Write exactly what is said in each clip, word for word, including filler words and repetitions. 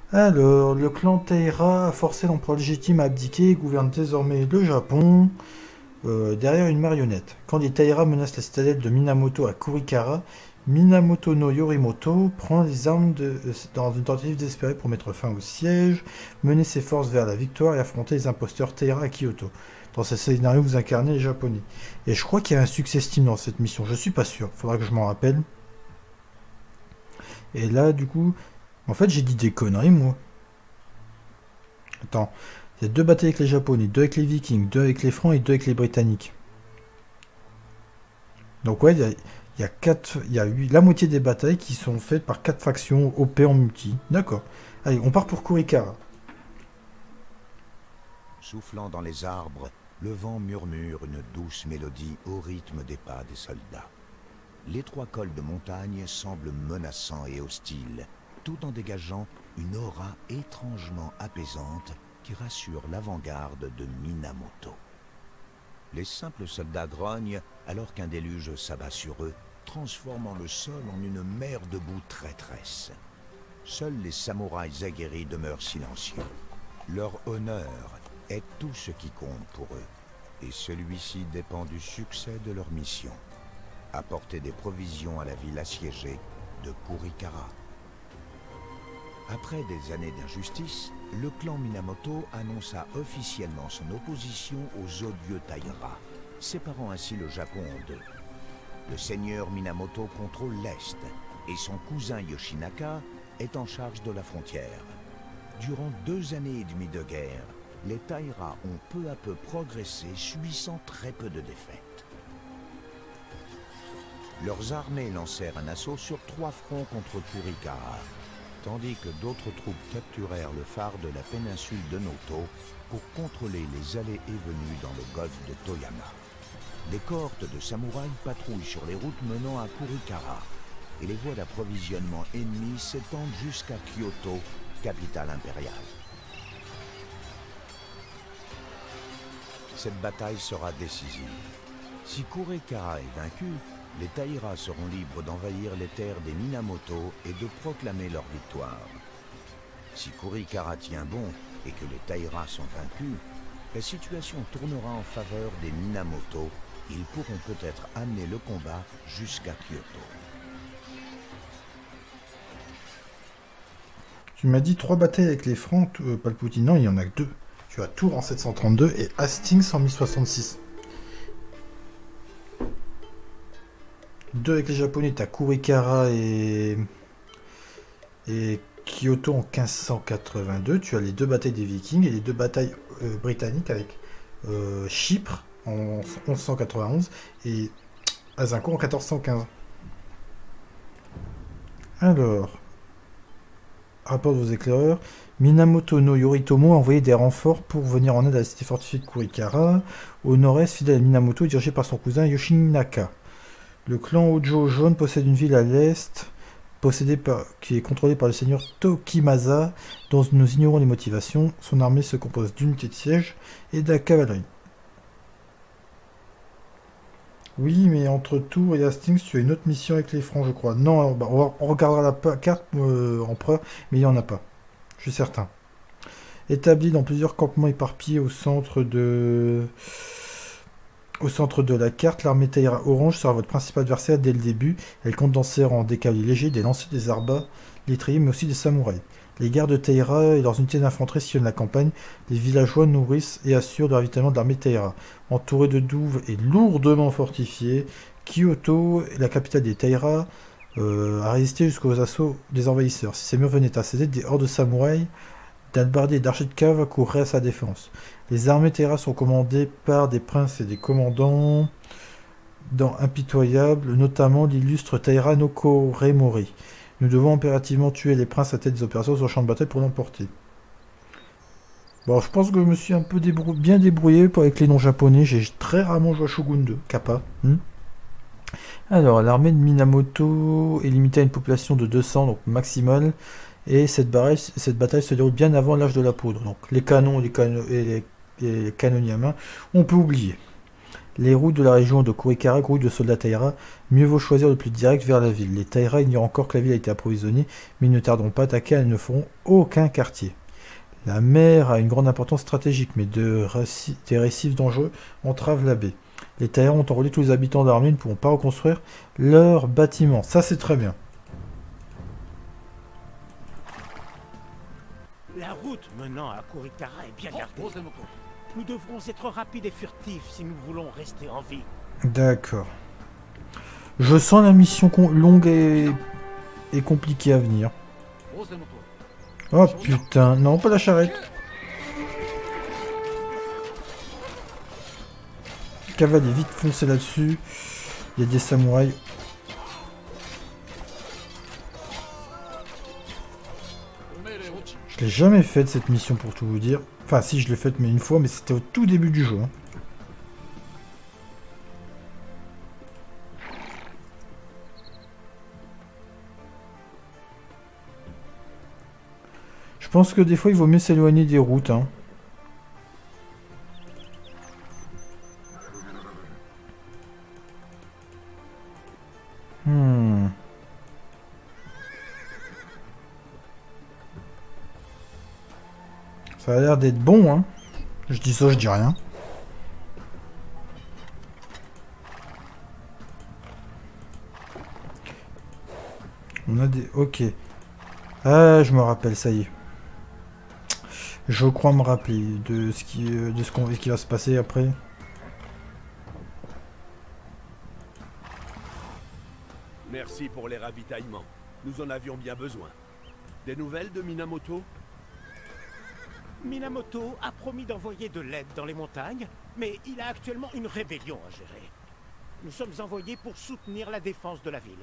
Alors, le clan Taira a forcé l'empereur légitime à abdiquer et gouverne désormais le Japon euh, derrière une marionnette. Quand les Taira menacent la citadelle de Minamoto à Kurikara, Minamoto no Yorimoto prend les armes de, euh, dans une tentative désespérée pour mettre fin au siège, mener ses forces vers la victoire et affronter les imposteurs Taira à Kyoto. Dans ce scénario, vous incarnez les Japonais. Et je crois qu'il y a un succès Steam dans cette mission, je suis pas sûr, faudra que je m'en rappelle. Et là, du coup, en fait, j'ai dit des conneries, moi. Attends, il y a deux batailles avec les Japonais, deux avec les Vikings, deux avec les Francs et deux avec les Britanniques. Donc ouais, il y a, il y a quatre, il y a huit- la moitié des batailles qui sont faites par quatre factions O P en multi. D'accord. Allez, on part pour Kurikara. Soufflant dans les arbres, le vent murmure une douce mélodie au rythme des pas des soldats. L'étroit col de montagne semble menaçant et hostile, tout en dégageant une aura étrangement apaisante qui rassure l'avant-garde de Minamoto. Les simples soldats grognent alors qu'un déluge s'abat sur eux, transformant le sol en une mer de boue traîtresse. Seuls les samouraïs aguerris demeurent silencieux. Leur honneur est tout ce qui compte pour eux, et celui-ci dépend du succès de leur mission. Apporter des provisions à la ville assiégée de Kurikara. Après des années d'injustice, le clan Minamoto annonça officiellement son opposition aux odieux Taira, séparant ainsi le Japon en deux. Le seigneur Minamoto contrôle l'Est, et son cousin Yoshinaka est en charge de la frontière. Durant deux années et demie de guerre, les Taira ont peu à peu progressé, subissant très peu de défaites. Leurs armées lancèrent un assaut sur trois fronts contre Kurikara, tandis que d'autres troupes capturèrent le phare de la péninsule de Noto pour contrôler les allées et venues dans le golfe de Toyama. Des cohortes de samouraïs patrouillent sur les routes menant à Kurikara, et les voies d'approvisionnement ennemies s'étendent jusqu'à Kyoto, capitale impériale. Cette bataille sera décisive. Si Kurikara est vaincu, les Taira seront libres d'envahir les terres des Minamoto et de proclamer leur victoire. Si Kurikara tient bon et que les Taira sont vaincus, la situation tournera en faveur des Minamoto. Ils pourront peut-être amener le combat jusqu'à Kyoto. Tu m'as dit trois batailles avec les Francs, euh, Palpatine. Non, il y en a que deux. Tu as Tours en sept cent trente-deux et Hastings en mille soixante-six. Deux avec les Japonais, t'as Kurikara et... et Kyoto en quinze cent quatre-vingt-deux. Tu as les deux batailles des Vikings et les deux batailles euh, britanniques avec euh, Chypre en onze cent quatre-vingt-onze et Azincourt en quatorze cent quinze. Alors, rapport de vos éclaireurs, Minamoto no Yoritomo a envoyé des renforts pour venir en aide à la cité fortifiée de Kurikara, au nord-est, fidèle à Minamoto, dirigé par son cousin Yoshinaka. Le clan Hojo Jaune possède une ville à l'est, possédée par, qui est contrôlée par le seigneur Tokimasa, dont nous ignorons les motivations. Son armée se compose d'unités de siège et de la cavalerie. Oui, mais entre Tours et Hastings, tu as une autre mission avec les Francs, je crois. Non, on, va- on regardera la carte euh, empereur, mais il n'y en a pas. Je suis certain. Établi dans plusieurs campements éparpillés au centre de... Au centre de la carte, l'armée Taira Orange sera votre principal adversaire dès le début. Elle compte dans ses rangs des cavaliers légers, des lanciers, des arbas, des létriers, mais aussi des samouraïs. Les gardes de Taira et leurs unités d'infanterie sillonnent la campagne. Les villageois nourrissent et assurent le ravitaillement de l'armée Taira. Entourée de douves et lourdement fortifiée, Kyoto, la capitale des Taira, euh, a résisté jusqu'aux assauts des envahisseurs. Si ces murs venaient à céder, des hordes de samouraïs, d'albardiers et d'archers de cave courraient à sa défense. Les armées Taira sont commandées par des princes et des commandants dans impitoyables, notamment l'illustre Taira no Koremori. Nous devons impérativement tuer les princes à tête des opérations sur le champ de bataille pour l'emporter. Bon, je pense que je me suis un peu débrou bien débrouillé avec les noms japonais. J'ai très rarement joué à Shogun deux, Kappa. Hmm. Alors, l'armée de Minamoto est limitée à une population de deux cents, donc maximale. Et cette bataille, cette bataille se déroule bien avant l'âge de la poudre. Donc les canons, les canons et les, et les canonniers à main, on peut oublier. Les routes de la région de Kurikara grouillent de soldats Taira. Mieux vaut choisir le plus direct vers la ville. Les Taira ignorent encore que la ville a été approvisionnée, mais ils ne tarderont pas à attaquer, elles ne feront aucun quartier. La mer a une grande importance stratégique, mais de réci- des récifs dangereux entravent la baie. Les Taira ont enrôlé tous les habitants d'Armée et ne pourront pas reconstruire leurs bâtiments. Ça, c'est très bien. La route menant à Kurikara est bien gardée. Nous devrons être rapides et furtifs si nous voulons rester en vie. D'accord. Je sens la mission longue et... et compliquée à venir. Oh putain, non, pas la charrette. Cavalier, vite foncez là-dessus. Il y a des samouraïs. Je l'ai jamais faite cette mission pour tout vous dire. Enfin si, je l'ai faite mais une fois, mais c'était au tout début du jeu. Hein. Je pense que des fois il vaut mieux s'éloigner des routes. Hein. Hmm. Ça a l'air d'être bon, hein. Je dis ça, je dis rien. On a des... Ok. Ah, je me rappelle, ça y est. Je crois me rappeler de ce qui, de ce qu'on, ce qui va se passer après. Merci pour les ravitaillements. Nous en avions bien besoin. Des nouvelles de Minamoto? Minamoto a promis d'envoyer de l'aide dans les montagnes, mais il a actuellement une rébellion à gérer. Nous sommes envoyés pour soutenir la défense de la ville.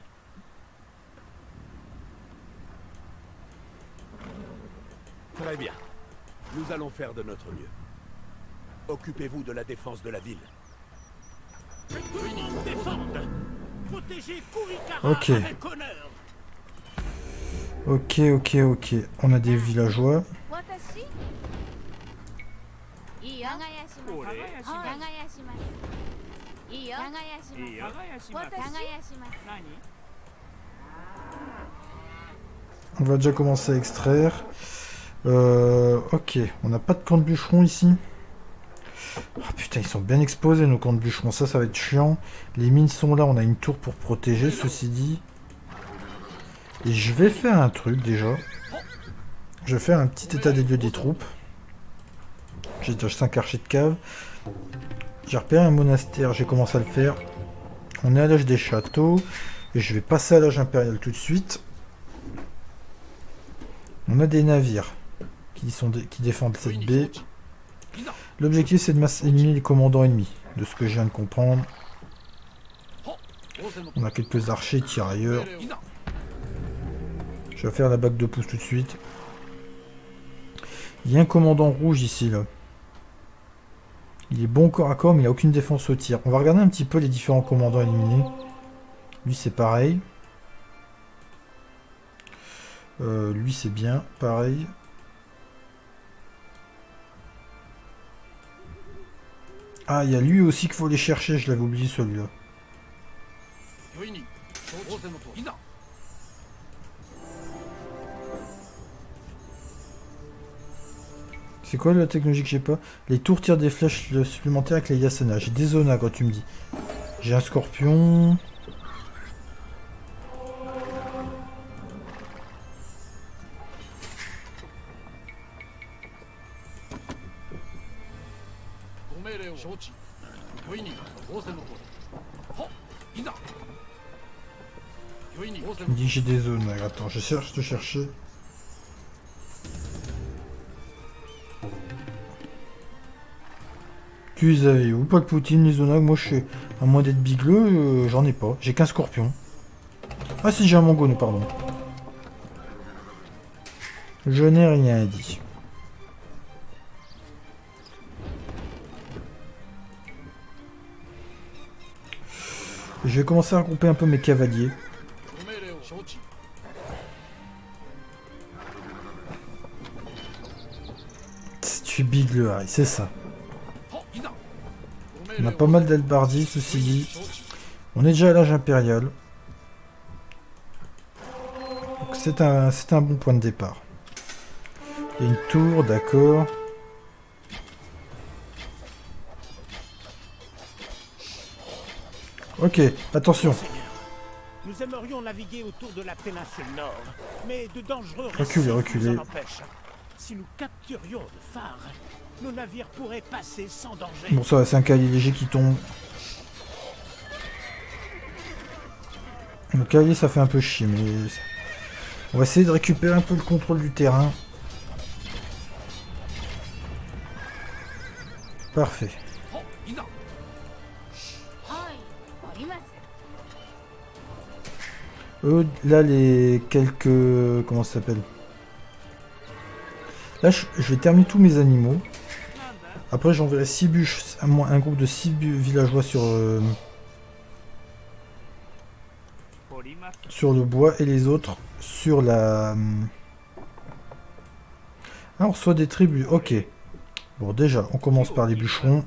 Très bien. Nous allons faire de notre mieux. Occupez-vous de la défense de la ville. Que tout le monde défende. Protégez Kurikara Ok. avec honneur. Ok, ok, ok. On a des villageois. On va déjà commencer à extraire. Euh, ok, on n'a pas de camp de bûcherons ici. Oh, putain, ils sont bien exposés nos camps de bûcherons. Ça, ça va être chiant. Les mines sont là, on a une tour pour protéger, ceci dit. Et je vais faire un truc déjà. Je vais faire un petit état des lieux des troupes. J'ai déjà cinq archers de cave. J'ai repéré un monastère, j'ai commencé à le faire. On est à l'âge des châteaux. Et je vais passer à l'âge impérial tout de suite. On a des navires qui, sont dé qui défendent cette baie. L'objectif c'est de éliminer les commandants ennemis, de ce que je viens de comprendre. On a quelques archers tirailleurs. Je vais faire la bague de pouce tout de suite. Il y a un commandant rouge ici là. Il est bon corps à corps mais il n'a aucune défense au tir. On va regarder un petit peu les différents commandants éliminés. Lui c'est pareil. Euh, lui c'est bien, pareil. Ah, il y a lui aussi qu'il faut aller chercher, je l'avais oublié celui-là. C'est quoi la technologie que j'ai pas? Les tours tirent des flèches supplémentaires avec les Yasana. J'ai des zonas quand tu me dis. J'ai un scorpion. Tu me dis que j'ai des zones. Attends, je cherche de chercher. Tu les avais où? Pas de Poutine, les zonas. Moi je sais. À moins d'être bigleux, euh, j'en ai pas. J'ai qu'un scorpion. Ah si, j'ai un mangone, pardon. Je n'ai rien dit. Je vais commencer à regrouper un peu mes cavaliers. Tu es bigleux, Harry, c'est ça. On a pas mal d'albardis, ceci dit. On est déjà à l'âge impérial. C'est un, c'est un bon point de départ. Il y a une tour, d'accord. Ok, attention. Nous aimerions naviguer autour de la péninsule nord, mais de dangereux Reculez, récifs reculez. nous en empêchent. Si nous capturions le phare, nos navires pourraient passer sans danger. Bon, ça va, c'est un calier léger qui tombe. Le calier, ça fait un peu chier, mais... On va essayer de récupérer un peu le contrôle du terrain. Parfait. Eux, là, les quelques... Comment ça s'appelle? Là, je, je vais terminer tous mes animaux. Après, j'enverrai six bûches, un, un groupe de six villageois sur... Euh, sur le bois et les autres sur la... Ah, on reçoit des tribus, ok. Bon, déjà, on commence par les bûcherons.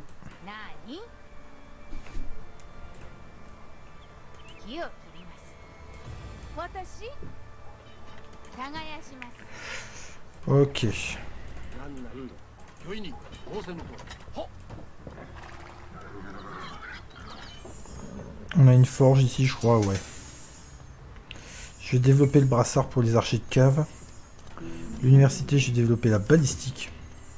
Ok. On a une forge ici, je crois, ouais. Je vais développer le brassard pour les archers de cave. L'université, j'ai développé la balistique.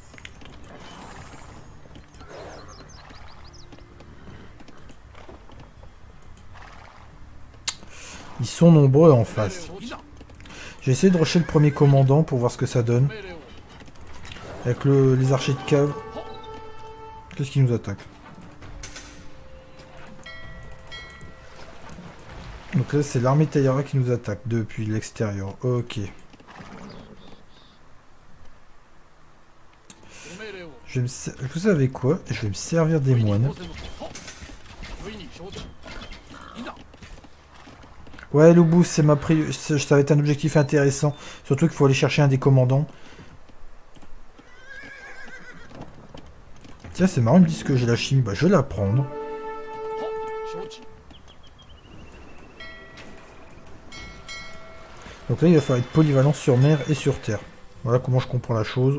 Ils sont nombreux en face. J'ai essayé de rusher le premier commandant pour voir ce que ça donne. Avec le, les archers de cave. Qu'est-ce qui nous attaque? Donc là, c'est l'armée Taïra qui nous attaque depuis l'extérieur. Ok. Je vais me... Vous savez quoi? Je vais me servir des moines. Ouais, le boost, c'est ma pri... ça va être un objectif intéressant. Surtout qu'il faut aller chercher un des commandants. Tiens, c'est marrant, ils me disent que j'ai la chimie. Bah, je vais la prendre. Donc là, il va falloir être polyvalent sur mer et sur terre. Voilà comment je comprends la chose.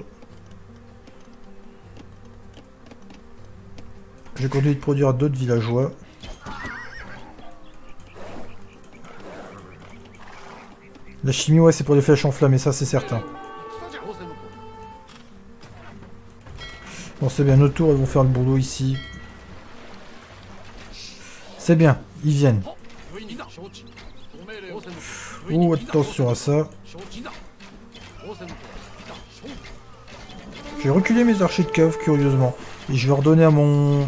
Je vais continuer de produire d'autres villageois. La chimie, ouais, c'est pour les flèches enflammées, ça c'est certain. Bon, c'est bien, nos tours, elles vont faire le boulot ici. C'est bien, ils viennent. Oh, attention à ça. Je vais reculer mes archers de cave, curieusement. Et je vais redonner à mon...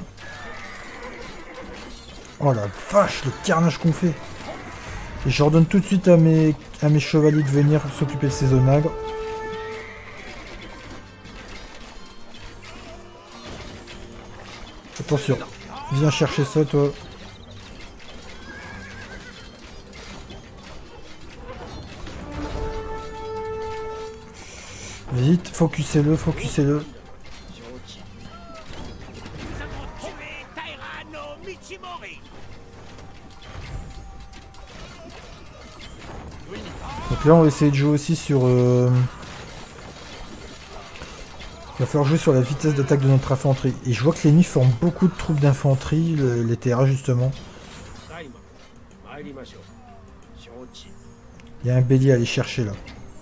Oh la vache, le carnage qu'on fait. Et je redonne tout de suite à mes, à mes chevaliers de venir s'occuper de ces onagres. Attention, viens chercher ça, toi. Vite, focussez-le, focussez-le. Donc là, on va essayer de jouer aussi sur... Euh... Il va falloir jouer sur la vitesse d'attaque de notre infanterie. Et je vois que l'ennemi forme beaucoup de troupes d'infanterie, le, les T R A justement. Il y a un bélier à aller chercher là.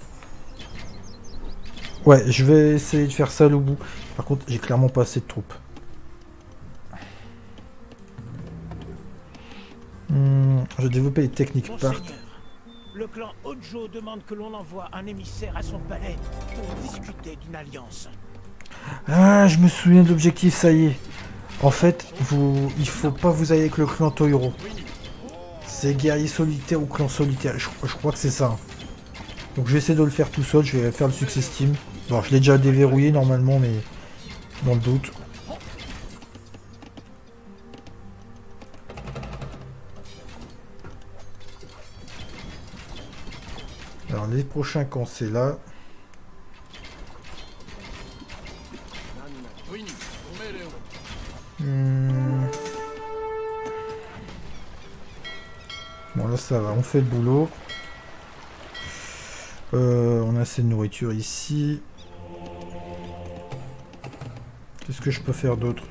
Ouais, je vais essayer de faire ça au bout. Par contre, j'ai clairement pas assez de troupes. Hum, je vais développer les techniques part. Le clan Hojo demande que l'on envoie un émissaire à son palais pour discuter d'une alliance. Ah, je me souviens de l'objectif, ça y est. En fait, vous, il faut pas vous aller avec le clan Toiro. C'est guerrier solitaire ou clan solitaire. Je, je crois que c'est ça. Donc je vais essayer de le faire tout seul. Je vais faire le success team. Bon, je l'ai déjà déverrouillé normalement, mais dans le doute. Alors les prochains camps, c'est là. Hmm. Là ça va, on fait le boulot. Euh, on a assez de nourriture ici. Qu'est-ce que je peux faire d'autre?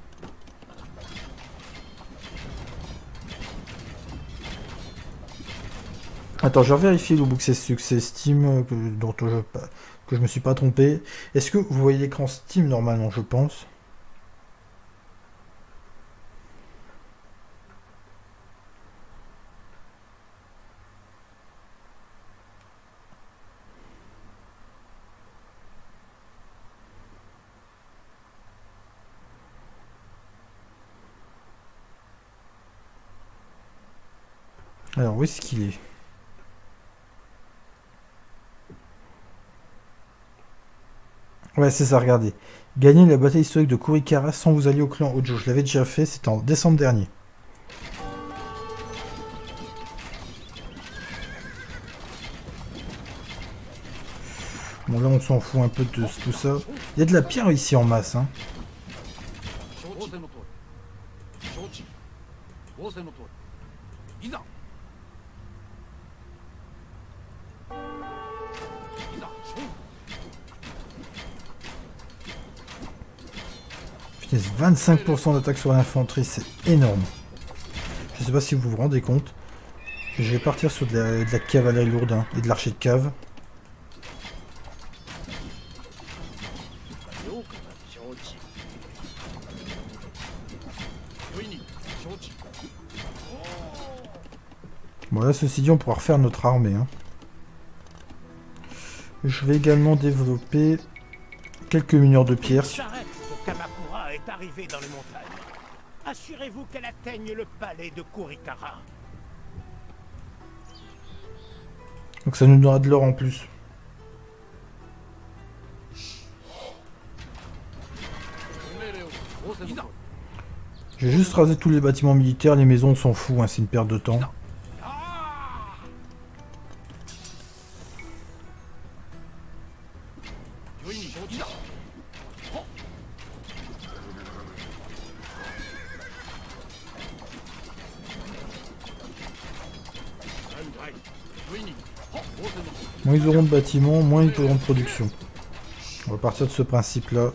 Attends, je vais vérifier le book succès Steam que, dont je, que je me suis pas trompé. Est-ce que vous voyez l'écran Steam normalement, je pense? Alors, où est-ce qu'il est? Ouais, c'est ça, regardez. Gagner la bataille historique de Kurikara sans vous allier au clan Hojo. Je l'avais déjà fait, c'était en décembre dernier. Bon, là, on s'en fout un peu de tout ça. Il y a de la pierre ici en masse, hein. vingt-cinq pour cent d'attaque sur l'infanterie, c'est énorme. Je sais pas si vous vous rendez compte. Je vais partir sur de la, de la cavalerie lourde hein, et de l'archer de cave. Bon là, ceci dit, on pourra refaire notre armée. Hein. Je vais également développer quelques mineurs de pierre. Kamakura est arrivée dans les montagnes. Assurez-vous qu'elle atteigne le palais de Kurikara. Donc ça nous donnera de l'or en plus. Je vais juste raser tous les bâtiments militaires, les maisons on s'en fout, hein, c'est une perte de temps. Moins ils auront de bâtiments, moins ils auront de production. On va partir de ce principe-là.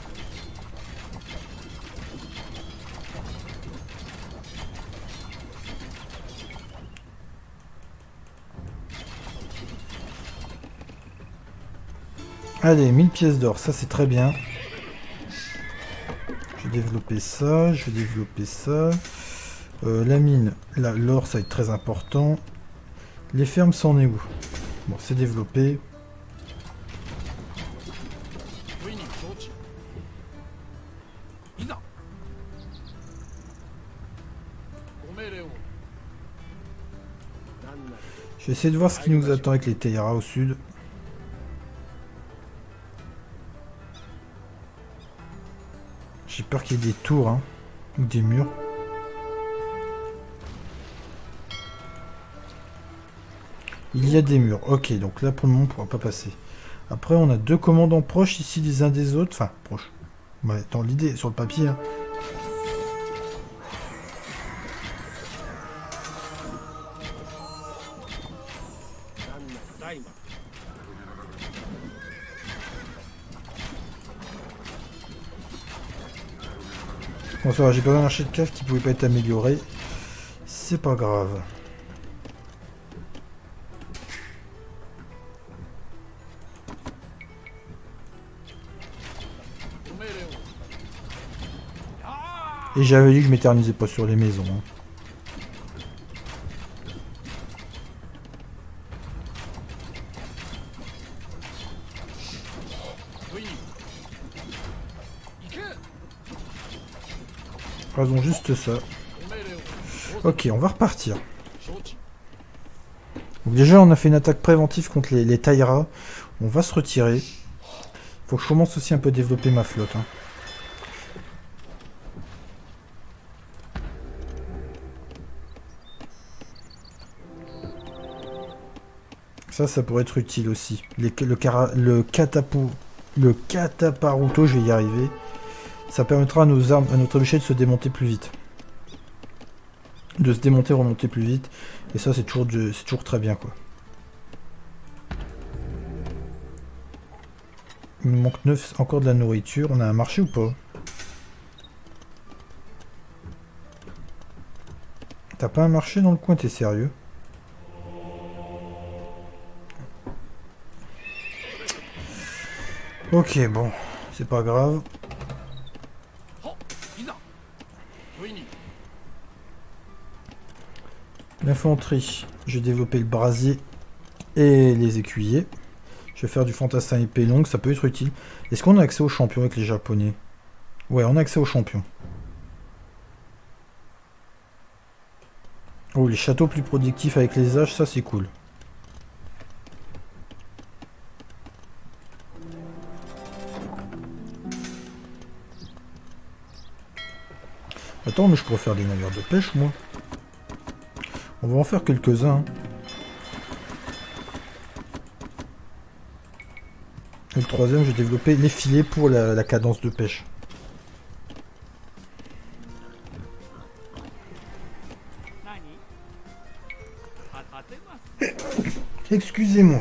Allez, mille pièces d'or, ça c'est très bien. Je vais développer ça, je vais développer ça. Euh, la mine, là, l'or ça va être très important. Les fermes, c'en est où? Bon, c'est développé. Je vais essayer de voir ce qui nous attend avec les Taira au sud. J'ai peur qu'il y ait des tours, hein, ou des murs. Il y a des murs. Ok, donc là pour le moment on ne pourra pas passer. Après on a deux commandants proches ici les uns des autres. Enfin, proches. Ouais, dans l'idée, sur le papier. Hein. Bon ça va, j'ai pas mal un archer de cave qui pouvait pas être amélioré. C'est pas grave. Et j'avais dit que je m'éternisais pas sur les maisons. Hein. Faisons juste ça. Ok, on va repartir. Donc déjà, on a fait une attaque préventive contre les, les Taira. On va se retirer. Faut que je commence aussi un peu à développer ma flotte. Hein. Ça, ça pourrait être utile aussi. Les, le, cara, le, katapu, le Kataparuto, je vais y arriver. Ça permettra à, nos armes, à notre bûcher de se démonter plus vite. de se démonter, remonter plus vite. Et ça, c'est toujours, de... c'est toujours très bien, quoi. Il me manque neuf, encore de la nourriture. On a un marché ou pas? T'as pas un marché dans le coin, t'es sérieux? Ok, bon, c'est pas grave. L'infanterie, je vais développer le brasier et les écuyers. Je vais faire du fantassin épée longue, ça peut être utile. Est-ce qu'on a accès aux champions avec les japonais? Ouais, on a accès aux champions. Oh, les châteaux plus productifs avec les âges, ça c'est cool. Attends, mais je pourrais faire des navires de pêche, moi. On va en faire quelques-uns. Hein. Et le troisième, je vais développer les filets pour la, la cadence de pêche. Excusez-moi.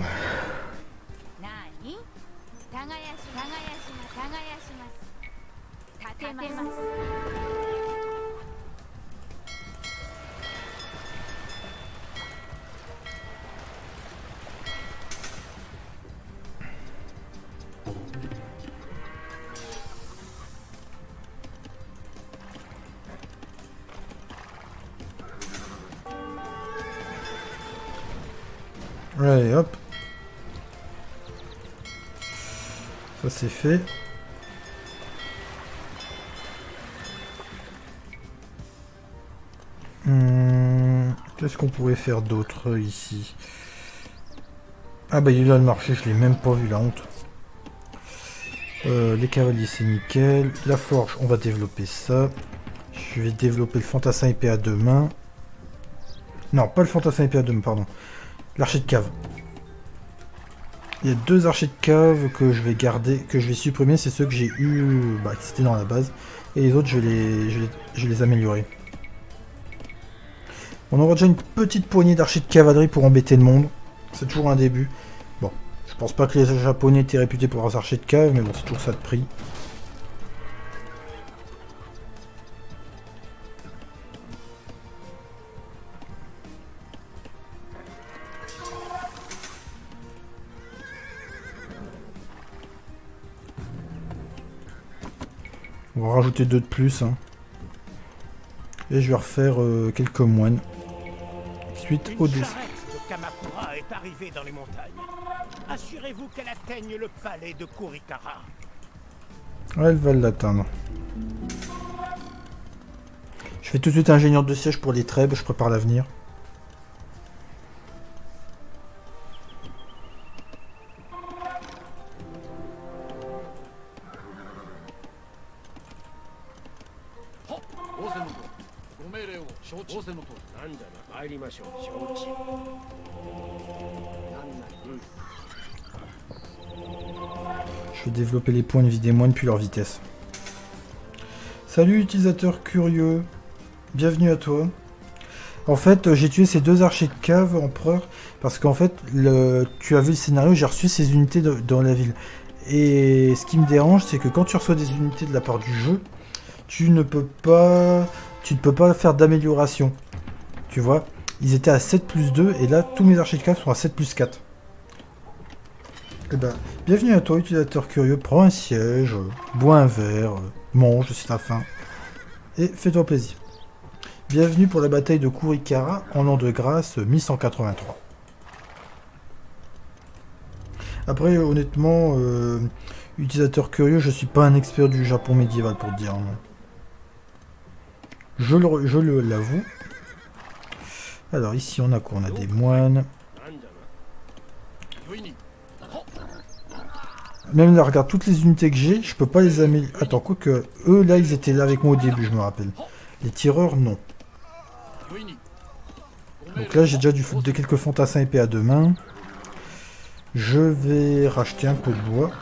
Allez, hop. Ça c'est fait. Hum, Qu'est-ce qu'on pourrait faire d'autre ici? Ah bah il est là le marché, je l'ai même pas vu, la honte. Euh, les cavaliers c'est nickel. La forge, on va développer ça. Je vais développer le fantassin épée à deux mains. Non, pas le fantassin épée à deux mains, pardon. L'archer de cave. Il y a deux archers de cave que je vais garder, que je vais supprimer, c'est ceux que j'ai eu, bah, qui étaient dans la base. Et les autres, je vais les, je vais, je vais les améliorer. On aura déjà une petite poignée d'archers de cavalerie pour embêter le monde. C'est toujours un début. Bon, je pense pas que les Japonais étaient réputés pour leurs archers de cave, mais bon, c'est toujours ça de prix. On va rajouter deux de plus. Hein. Et je vais refaire euh, quelques moines. Suite au dessin. Kamakura est arrivée dans les montagnes. Assurez-vous qu'elle atteigne le palais de Kurikara. Elle va l'atteindre. Je fais tout de suite ingénieur de siège pour les trêves, je prépare l'avenir. Je vais développer les points de vie des moines puis leur vitesse. Salut utilisateur curieux, bienvenue à toi. En fait, j'ai tué ces deux archers de cave empereur parce qu'en fait, le... tu as vu le scénario, j'ai reçu ces unités de... dans la ville. Et ce qui me dérange, c'est que quand tu reçois des unités de la part du jeu, tu ne peux pas, tu ne peux pas faire d'amélioration. Tu vois, ils étaient à sept plus deux et là, tous mes archers de cave sont à sept plus quatre. Eh ben, bienvenue à toi, utilisateur curieux. Prends un siège, bois un verre, mange si t'as faim. Et fais-toi plaisir. Bienvenue pour la bataille de Kurikara en l'an de grâce mille cent quatre-vingt-trois. Après, honnêtement, euh, utilisateur curieux, je suis pas un expert du Japon médiéval pour te dire. Non. Je le, je le l'avoue. Alors ici, on a quoi? On a des moines. Même là, regarde, toutes les unités que j'ai, je peux pas les améliorer. Attends, quoi que eux, là, ils étaient là avec moi au début, je me rappelle. Les tireurs, non. Donc là, j'ai déjà du, de quelques fantassins épée à deux mains. Je vais racheter un peu de bois.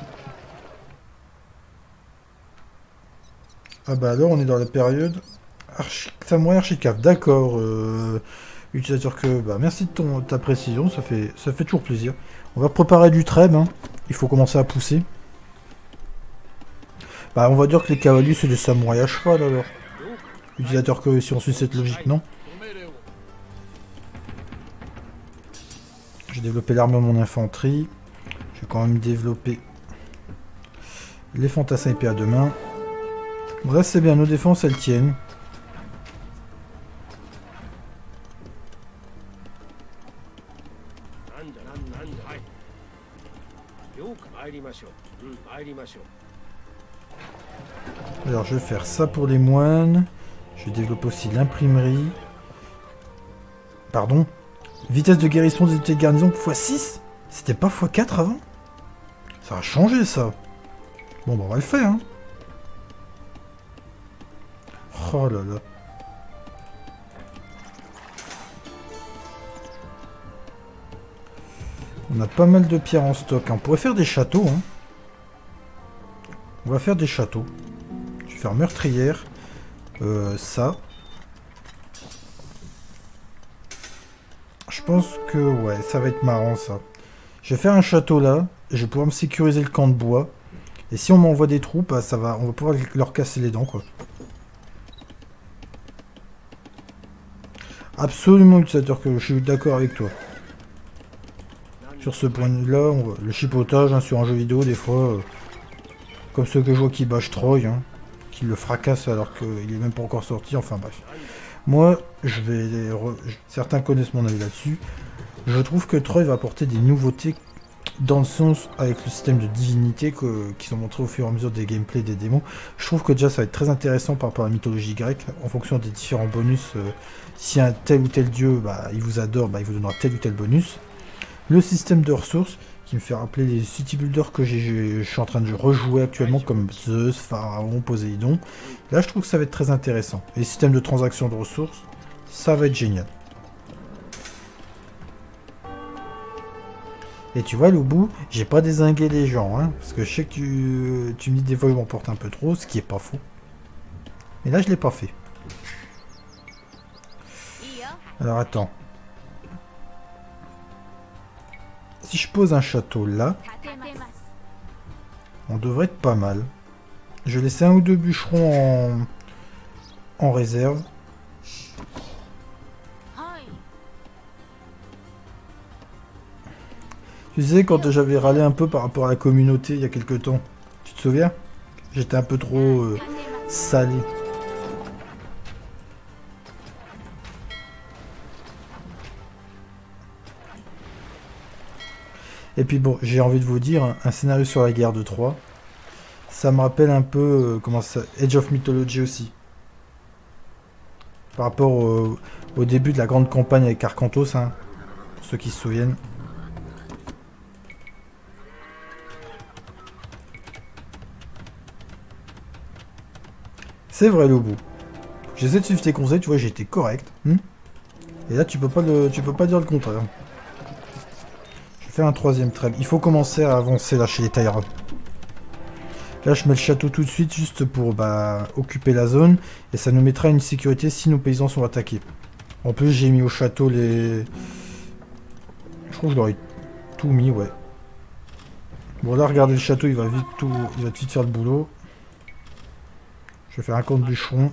Ah bah alors, on est dans la période... Archi... Samouraï Archicave, d'accord. Euh... Utilisateur que... Bah, merci de ton, ta précision, ça fait, ça fait toujours plaisir. On va préparer du treb, hein. Il faut commencer à pousser. Bah, on va dire que les cavaliers, c'est des samouraïs à cheval, alors. Utilisateur que, si on suit cette logique, non? J'ai développé l'arme de mon infanterie. Je vais quand même développer les fantassins épées à deux mains. Bon, là, c'est bien, nos défenses, elles tiennent. Alors, je vais faire ça pour les moines. Je vais développer aussi l'imprimerie. Pardon. Vitesse de guérison des unités de garnison fois six. C'était pas fois quatre avant? Ça a changé, ça. Bon, bah, on va le faire, hein. Oh là là. On a pas mal de pierres en stock. Hein. On pourrait faire des châteaux. Hein. On va faire des châteaux. Je vais faire meurtrière. Euh, ça. Je pense que ouais, ça va être marrant ça. Je vais faire un château là. Et je vais pouvoir me sécuriser le camp de bois. Et si on m'envoie des troupes, bah, ça va, on va pouvoir leur casser les dents quoi. Absolument, utilisateur que je suis d'accord avec toi. Sur ce point-là, le chipotage hein, sur un jeu vidéo, des fois, euh, comme ceux que je vois qui bâchent Troy, hein, qui le fracassent alors qu'il est même pas encore sorti, enfin bref. Moi, je vais les re... certains connaissent mon avis là-dessus. Je trouve que Troy va apporter des nouveautés dans le sens avec le système de divinité que, qui sont montrés au fur et à mesure des gameplays, des démos. Je trouve que déjà ça va être très intéressant par rapport à la mythologie grecque, en fonction des différents bonus. Euh, si un tel ou tel dieu, bah, il vous adore, bah, il vous donnera tel ou tel bonus. Le système de ressources, qui me fait rappeler les city builders que je suis en train de rejouer actuellement, comme Zeus, Pharaon, Poséidon. Là, je trouve que ça va être très intéressant. Et les systèmes de transaction de ressources, ça va être génial. Et tu vois, Loubou, j'ai pas dézingué les gens, hein, parce que je sais que tu, tu me dis des fois que je m'emporte un peu trop, ce qui est pas faux. Mais là, je l'ai pas fait. Alors, attends. Si je pose un château là, on devrait être pas mal. Je vais laisser un ou deux bûcherons en, en réserve. Tu sais, quand j'avais râlé un peu par rapport à la communauté il y a quelques temps, tu te souviens? J'étais un peu trop euh, salé. Et puis bon, j'ai envie de vous dire, un scénario sur la guerre de Troie, ça me rappelle un peu, euh, comment ça, Age of Mythology aussi. Par rapport au, au début de la grande campagne avec Arcantos, hein, pour ceux qui se souviennent. C'est vrai, Lobo. J'essaie de suivre tes conseils, tu vois, j'ai été correct. Hmm Et là, tu peux pas le, tu peux pas dire le contraire. Un troisième trêve. Il faut commencer à avancer là chez les Taïra. Là je mets le château tout de suite juste pour bah, occuper la zone et ça nous mettra une sécurité si nos paysans sont attaqués. En plus j'ai mis au château les... Je crois que je leur ai tout mis, ouais. Bon là regardez le château, il va vite tout, il va vite faire le boulot. Je vais faire un camp de bûcheron.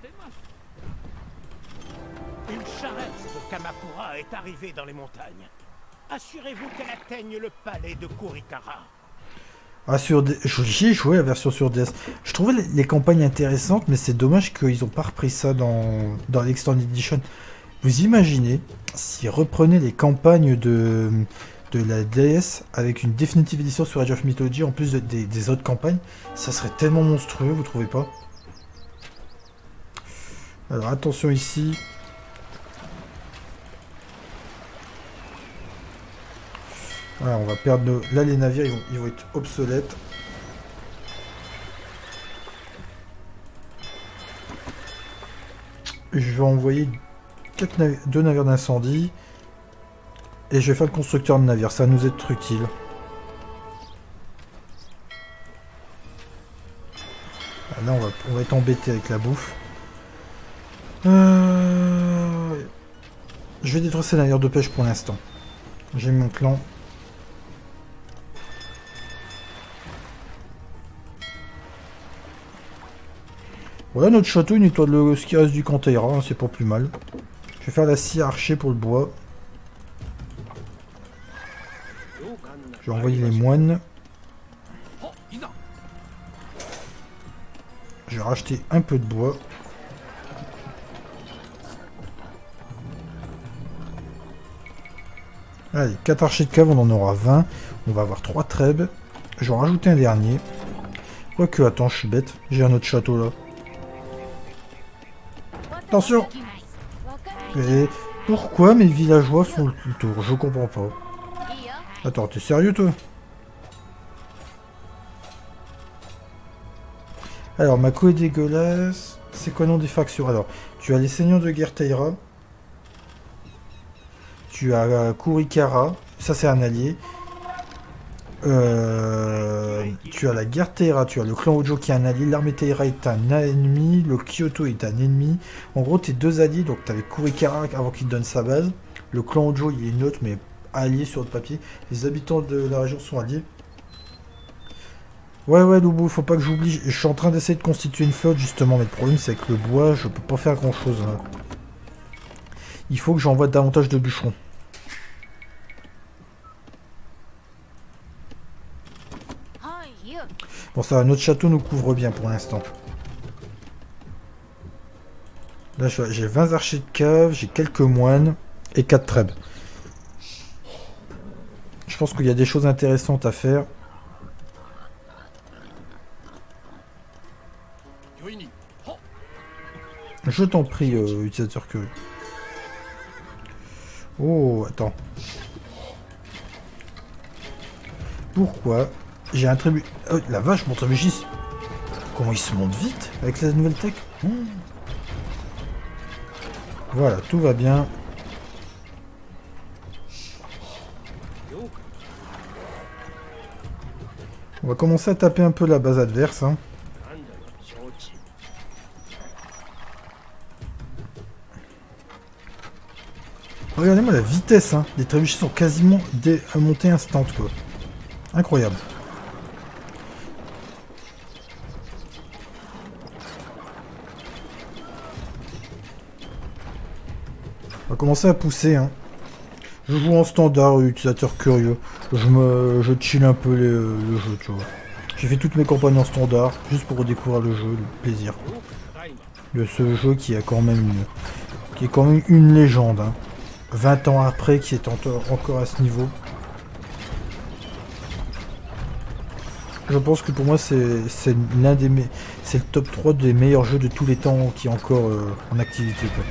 Une charrette de Kamakura est arrivée dans les montagnes. Assurez-vous qu'elle atteigne le palais de Kurikara. Ah, sur D... J'y ai joué la version sur D S. Je trouvais les, les campagnes intéressantes, mais c'est dommage qu'ils n'ont pas repris ça dans, dans l'Extended Edition. Vous imaginez s'ils reprenaient les campagnes de, de la D S avec une Definitive Edition sur Age of Mythology en plus de, des, des autres campagnes, ça serait tellement monstrueux, vous trouvez pas? Alors attention ici. Voilà, on va perdre nos... Là, les navires, ils vont, ils vont être obsolètes. Je vais envoyer quatre nav... deux navires d'incendie. Et je vais faire le constructeur de navires. Ça va nous être utile. Là, on va, on va être embêté avec la bouffe. Euh... Je vais détruire ces navires de pêche pour l'instant. J'ai mon clan. Voilà, notre château, il nettoie le... ce qui reste du Canteira, hein, c'est pas plus mal. Je vais faire la scie archer pour le bois. Je vais envoyer les moines. Je vais racheter un peu de bois. Allez, quatre archers de cave, on en aura vingt. On va avoir trois trèbes. Je vais en rajouter un dernier. Quoique, attends, je suis bête. J'ai un autre château là. Attention! Et pourquoi mes villageois font le tour? Je comprends pas. Attends, t'es sérieux toi? Alors, Mako est dégueulasse. C'est quoi le nom des factions? Alors, tu as les seigneurs de Gerteira. Tu as Kurikara. Ça, c'est un allié. Euh, tu as la Gerteira. Tu as le clan Ojo qui est un allié. L'armée Teira est un ennemi. Le Kyoto est un ennemi. En gros, tes deux alliés. Donc, tu avais Kurikara avant qu'il te donne sa base. Le clan Ojo, il est neutre, mais allié sur le papier. Les habitants de la région sont alliés. Ouais, ouais, Loubou, faut pas que j'oublie. Je suis en train d'essayer de constituer une flotte, justement. Mais le problème, c'est que le bois, je peux pas faire grand-chose. Hein. Il faut que j'envoie davantage de bûcherons. Bon, ça va, notre château nous couvre bien pour l'instant. Là, j'ai vingt archers de cave, j'ai quelques moines et quatre trèbes. Je pense qu'il y a des choses intéressantes à faire. Je t'en prie, euh, utilisateur curieux. Oh, attends. Pourquoi j'ai un trébu... Oh, la vache, mon trébuchis. Comment il se monte vite avec la nouvelle tech. Mmh. Voilà, tout va bien. On va commencer à taper un peu la base adverse. Hein. Regardez-moi la vitesse, hein. Les trébuchets sont quasiment des montées instant, quoi. Incroyable. On va commencer à pousser, hein. Je joue en standard, utilisateur curieux. Je me, je chill un peu les, le jeu, tu vois. J'ai fait toutes mes campagnes en standard, juste pour redécouvrir le jeu, le plaisir. De ce jeu qui a quand même une, qui est quand même une légende, hein. vingt ans après, qui est encore à ce niveau. Je pense que pour moi, c'est l'un des... C'est le top trois des meilleurs jeux de tous les temps qui est encore euh, en activité, quoi.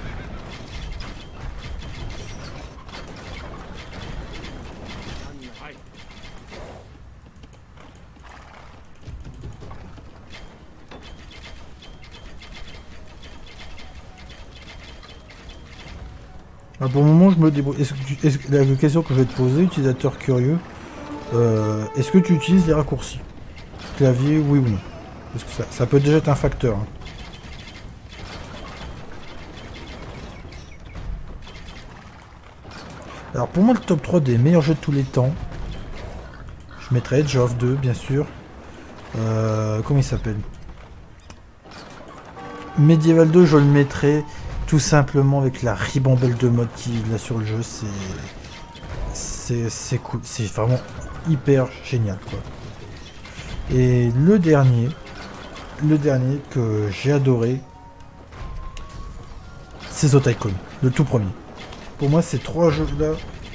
Ah, pour le moment, je me débrouille. Est-ce que tu... est-ce que... La question que je vais te poser, utilisateur curieux, euh, est-ce que tu utilises les raccourcis? Clavier, oui ou non? Parce que ça, ça peut déjà être un facteur. Hein. Alors pour moi, le top trois des meilleurs jeux de tous les temps, je mettrais Edge of deux, bien sûr. Euh, comment il s'appelle? Medieval deux, je le mettrais tout simplement avec la ribambelle de mode qu'il a sur le jeu. C'est c'est cool, c'est vraiment hyper génial, quoi. Et le dernier, le dernier que j'ai adoré, c'est Zotaikon, le tout premier. Pour moi, ces trois jeux-là,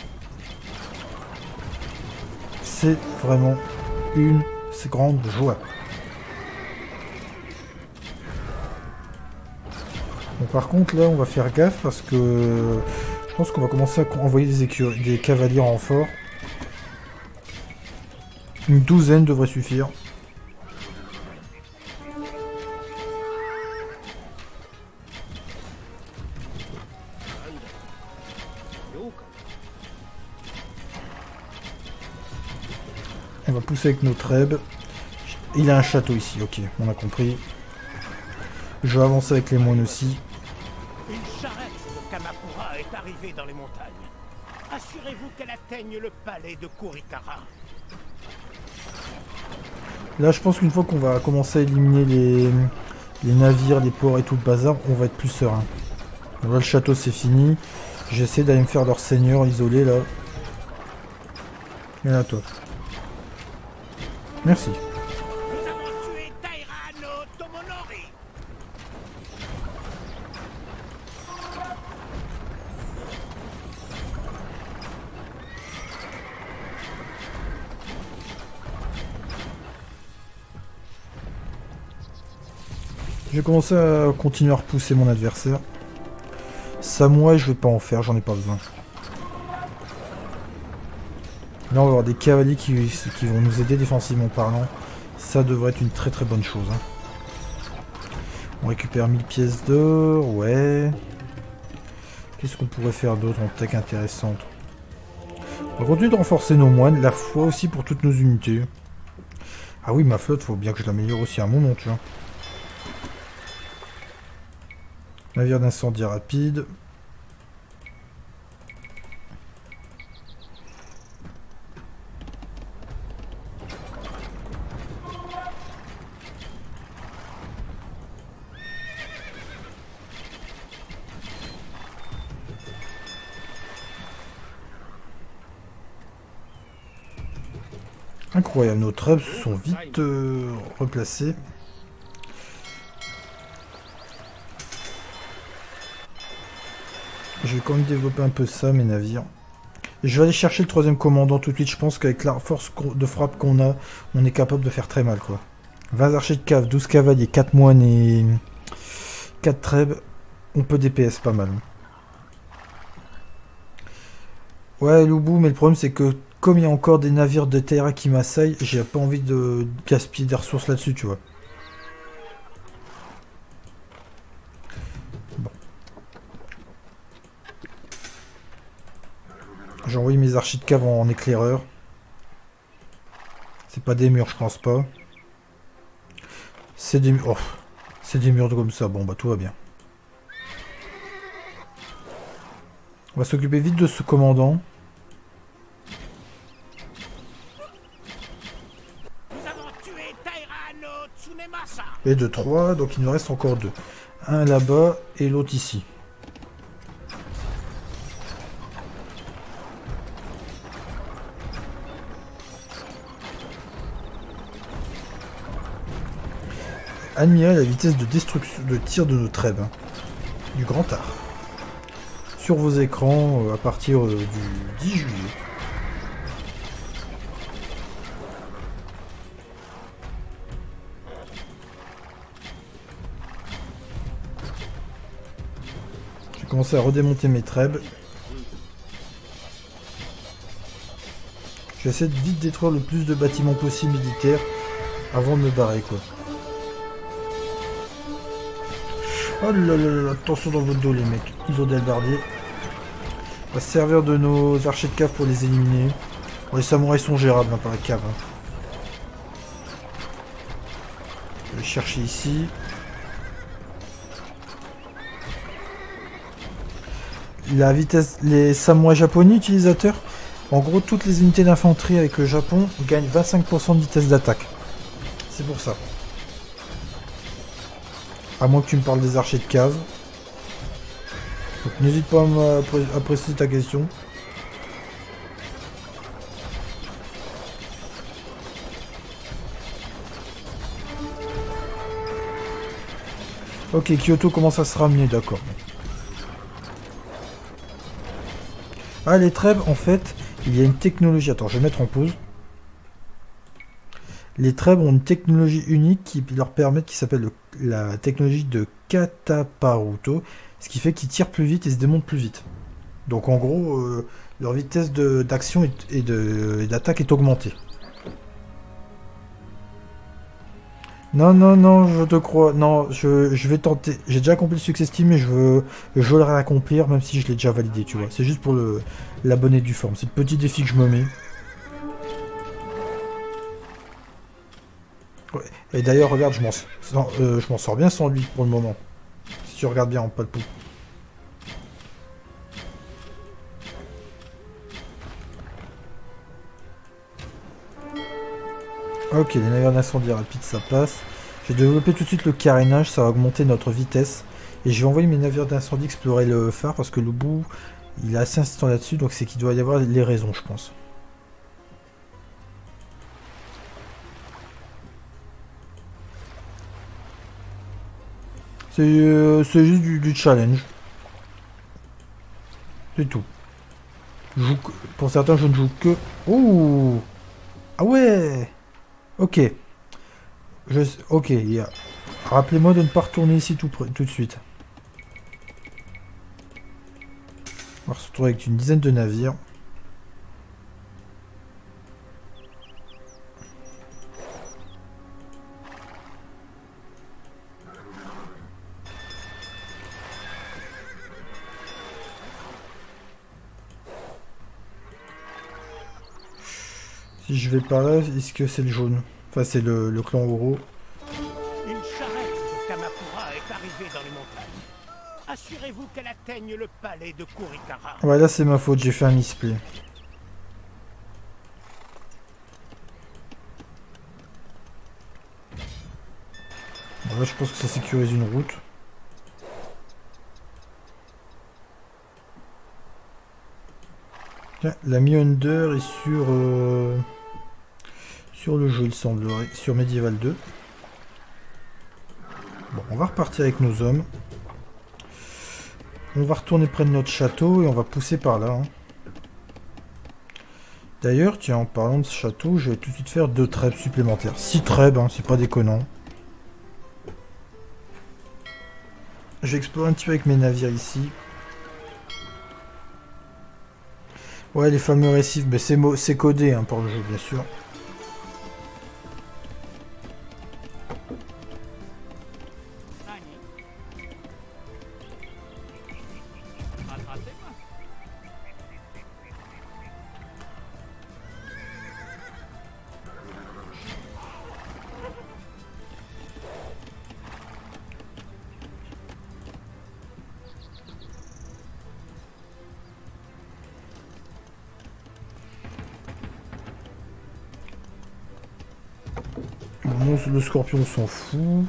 c'est vraiment une grande joie. Bon, par contre, là, on va faire gaffe parce que je pense qu'on va commencer à envoyer des, écur des cavaliers en renfort. Une douzaine devrait suffire. On va pousser avec nos trèbes. Il a un château ici, ok, on a compris. Je vais avancer avec les moines aussi. est arrivée dans les montagnes. Assurez-vous qu'elle atteigne le palais de Kurikara. Là, je pense qu'une fois qu'on va commencer à éliminer les, les navires, les ports et tout le bazar, on va être plus serein. Là, le château, c'est fini. J'essaie d'aller me faire leur seigneur isolé, là. Et là, toi. Merci. Nous avons tué Taira no Tomonori. Je vais commencer à continuer à repousser mon adversaire. Samouraï, je vais pas en faire, j'en ai pas besoin. Là, on va avoir des cavaliers qui, qui vont nous aider défensivement parlant. Ça devrait être une très très bonne chose. Hein. On récupère mille pièces d'or, ouais. Qu'est-ce qu'on pourrait faire d'autre en tech intéressante? On va continuer de renforcer nos moines, la foi aussi pour toutes nos unités. Ah oui, ma flotte, faut bien que je l'améliore aussi à un moment, tu vois. Navire d'incendie rapide. Incroyable, nos trèbes se sont vite euh, replacés. Je vais quand même développer un peu ça, mes navires. Et je vais aller chercher le troisième commandant tout de suite. Je pense qu'avec la force de frappe qu'on a, on est capable de faire très mal, quoi. vingt archers de cave, douze cavaliers, quatre moines et quatre trèbes. On peut D P S pas mal. Ouais, Loubou, mais le problème c'est que comme il y a encore des navires de Taira qui m'assaillent, j'ai pas envie de gaspiller des ressources là-dessus, tu vois. Bon. J'ai envoyé mes archers de cave en, en éclaireur. C'est pas des murs, je pense pas. C'est des murs. Oh, c'est des murs comme ça. Bon, bah tout va bien. On va s'occuper vite de ce commandant. Et de trois, donc il nous reste encore deux. Un là-bas et l'autre ici. Admirez la vitesse de destruction de tir de nos trèbes. Hein, du grand art. Sur vos écrans euh, à partir euh, du dix juillet. Commencer à redémonter mes trèbes. J'essaie de vite détruire le plus de bâtiments possible militaires avant de me barrer, quoi. Oh là là là, attention dans votre dos les mecs, ils ont des halbardiers. On va se servir de nos archers de cave pour les éliminer. Bon, les samouraïs sont gérables hein, par la cave. Hein. Je vais chercher ici. La vitesse, les samouraïs japonais utilisateurs, en gros toutes les unités d'infanterie avec le Japon gagnent vingt-cinq pour cent de vitesse d'attaque. C'est pour ça. À moins que tu me parles des archers de cave. Donc n'hésite pas à, à préciser ta question. Ok, Kyoto commence à se ramener, d'accord. Ah, les trèbes, en fait, il y a une technologie. Attends, je vais mettre en pause. Les trèbes ont une technologie unique qui leur permet, qui s'appelle le- la technologie de Kataparuto, ce qui fait qu'ils tirent plus vite et se démontent plus vite. Donc en gros, euh, leur vitesse de- d'action et et de- et d'attaque est augmentée. Non, non, non, je te crois. Non, je, je vais tenter. J'ai déjà accompli le success team, mais je veux, je veux le réaccomplir, même si je l'ai déjà validé, tu vois. C'est juste pour le, la bonne et due forme. C'est le petit défi que je me mets. Ouais. Et d'ailleurs, regarde, je m'en sans- euh, je m'en sors bien sans lui pour le moment. Si tu regardes bien en palpou. Ok, les navires d'incendie rapide, ça passe. Je vais développer tout de suite le carénage, ça va augmenter notre vitesse. Et je vais envoyer mes navires d'incendie explorer le phare parce que le bout, il est assez insistant là-dessus, donc c'est qu'il doit y avoir les raisons, je pense. C'est euh, juste du, du challenge. C'est tout. Je joue que- pour certains, je ne joue que... Ouh. Ah ouais. Ok. Je... Ok, il y a... Rappelez-moi de ne pas retourner ici tout, près- tout de suite. On va se retrouver avec une dizaine de navires. Si je vais par là, est-ce que c'est le jaune? Enfin, c'est le, le clan Oro. Une charrette de Kamakura est arrivée dans les montagnes. Assurez-vous qu'elle atteigne le palais de Kurikara. Ouais, là c'est ma faute, j'ai fait un misplay. Bon, là je pense que ça sécurise une route. Tiens, la Mi-Under est sur... euh, sur le jeu, il semblerait. Sur Medieval deux. Bon, on va repartir avec nos hommes. On va retourner près de notre château et on va pousser par là. Hein. D'ailleurs, tiens, en parlant de ce château, je vais tout de suite faire deux trêves supplémentaires. Six trêves, hein, c'est pas déconnant. Je vais explorer un petit peu avec mes navires ici. Ouais, les fameux récifs, ben c'est mo- c'est codé hein, pour le jeu, bien sûr. Bon, le scorpion, on s'en fout.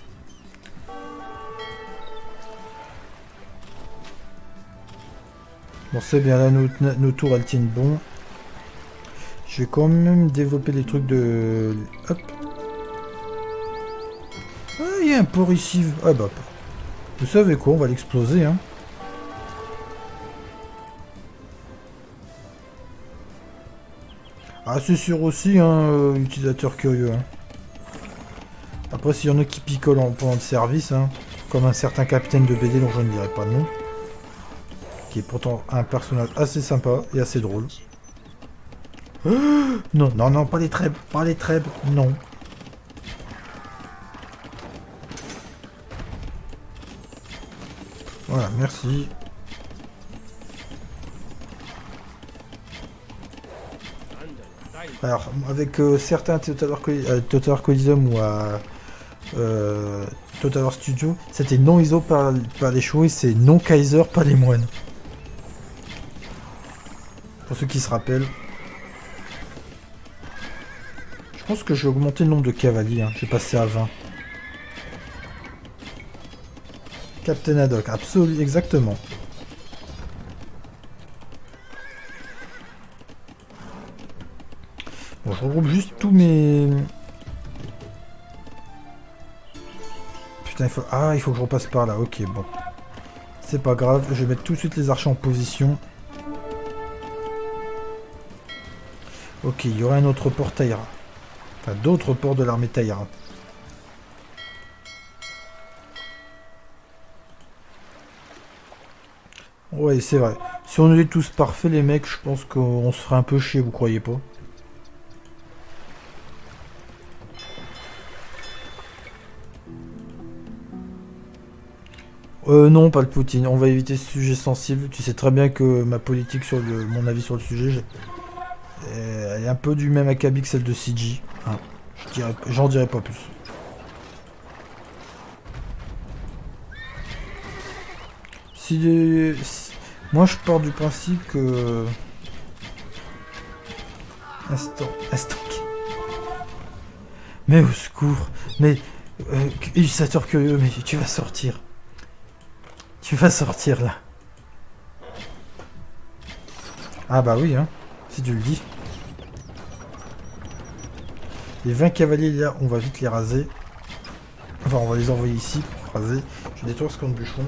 Bon, c'est bien, là, nos, nos tours, elles tiennent bon. Je vais quand même développer les trucs de... Hop. Ah, il y a un port ici. Ah bah, vous savez quoi, on va l'exploser, hein. Ah, c'est sûr aussi, hein, euh, utilisateur curieux, hein. Après, s'il y en a qui picolent en pendant le service, hein, comme un certain capitaine de B D dont je ne dirai pas le nom, qui est pourtant un personnage assez sympa et assez drôle. Oh non, non, non, pas les trèbes, pas les trèbes, non. Voilà, merci. Alors, avec euh, certains Total War, euh, Total War Coliseum ou à euh, Total War Studio, c'était non I S O par, par les chevaux et c'est non Kaiser par les moines. Pour ceux qui se rappellent. Je pense que je vais augmenter le nombre de cavaliers, hein. J'ai passé à vingt. Captain Haddock, absolument, exactement. Bon, je regroupe juste tous mes... Putain, il faut... Ah, il faut que je repasse par là. Ok, bon. C'est pas grave. Je vais mettre tout de suite les archers en position. Ok, il y aura un autre port Taïra. Enfin, d'autres ports de l'armée Taïra. Ouais, c'est vrai. Si on est tous parfaits, les mecs, je pense qu'on se ferait un peu chier, vous croyez pas? Euh, non, pas le Poutine. On va éviter ce sujet sensible. Tu sais très bien que ma politique sur le, mon avis sur le sujet, euh, elle est un peu du même acabit que celle de C G. Hein, je dirais, j'en dirai pas plus. Si, les, si moi je pars du principe que instant, instant. Mais au secours. Mais... Euh, utilisateur curieux, mais tu vas sortir. Tu vas sortir, là. Ah bah oui, hein. Si tu le dis. Les vingt cavaliers, là, on va vite les raser. Enfin, on va les envoyer ici pour raser. Je détruire ce compte bûcheron.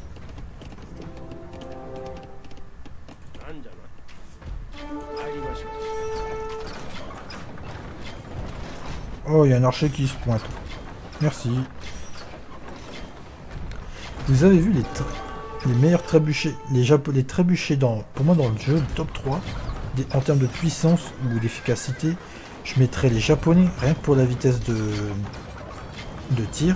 Oh, il y a un archer qui se pointe. Merci. Vous avez vu les, les meilleurs trébuchets, les, Japo les trébuchets dans, pour moi dans le jeu, le top trois, des, en termes de puissance ou d'efficacité, je mettrais les japonais, rien que pour la vitesse de, de tir.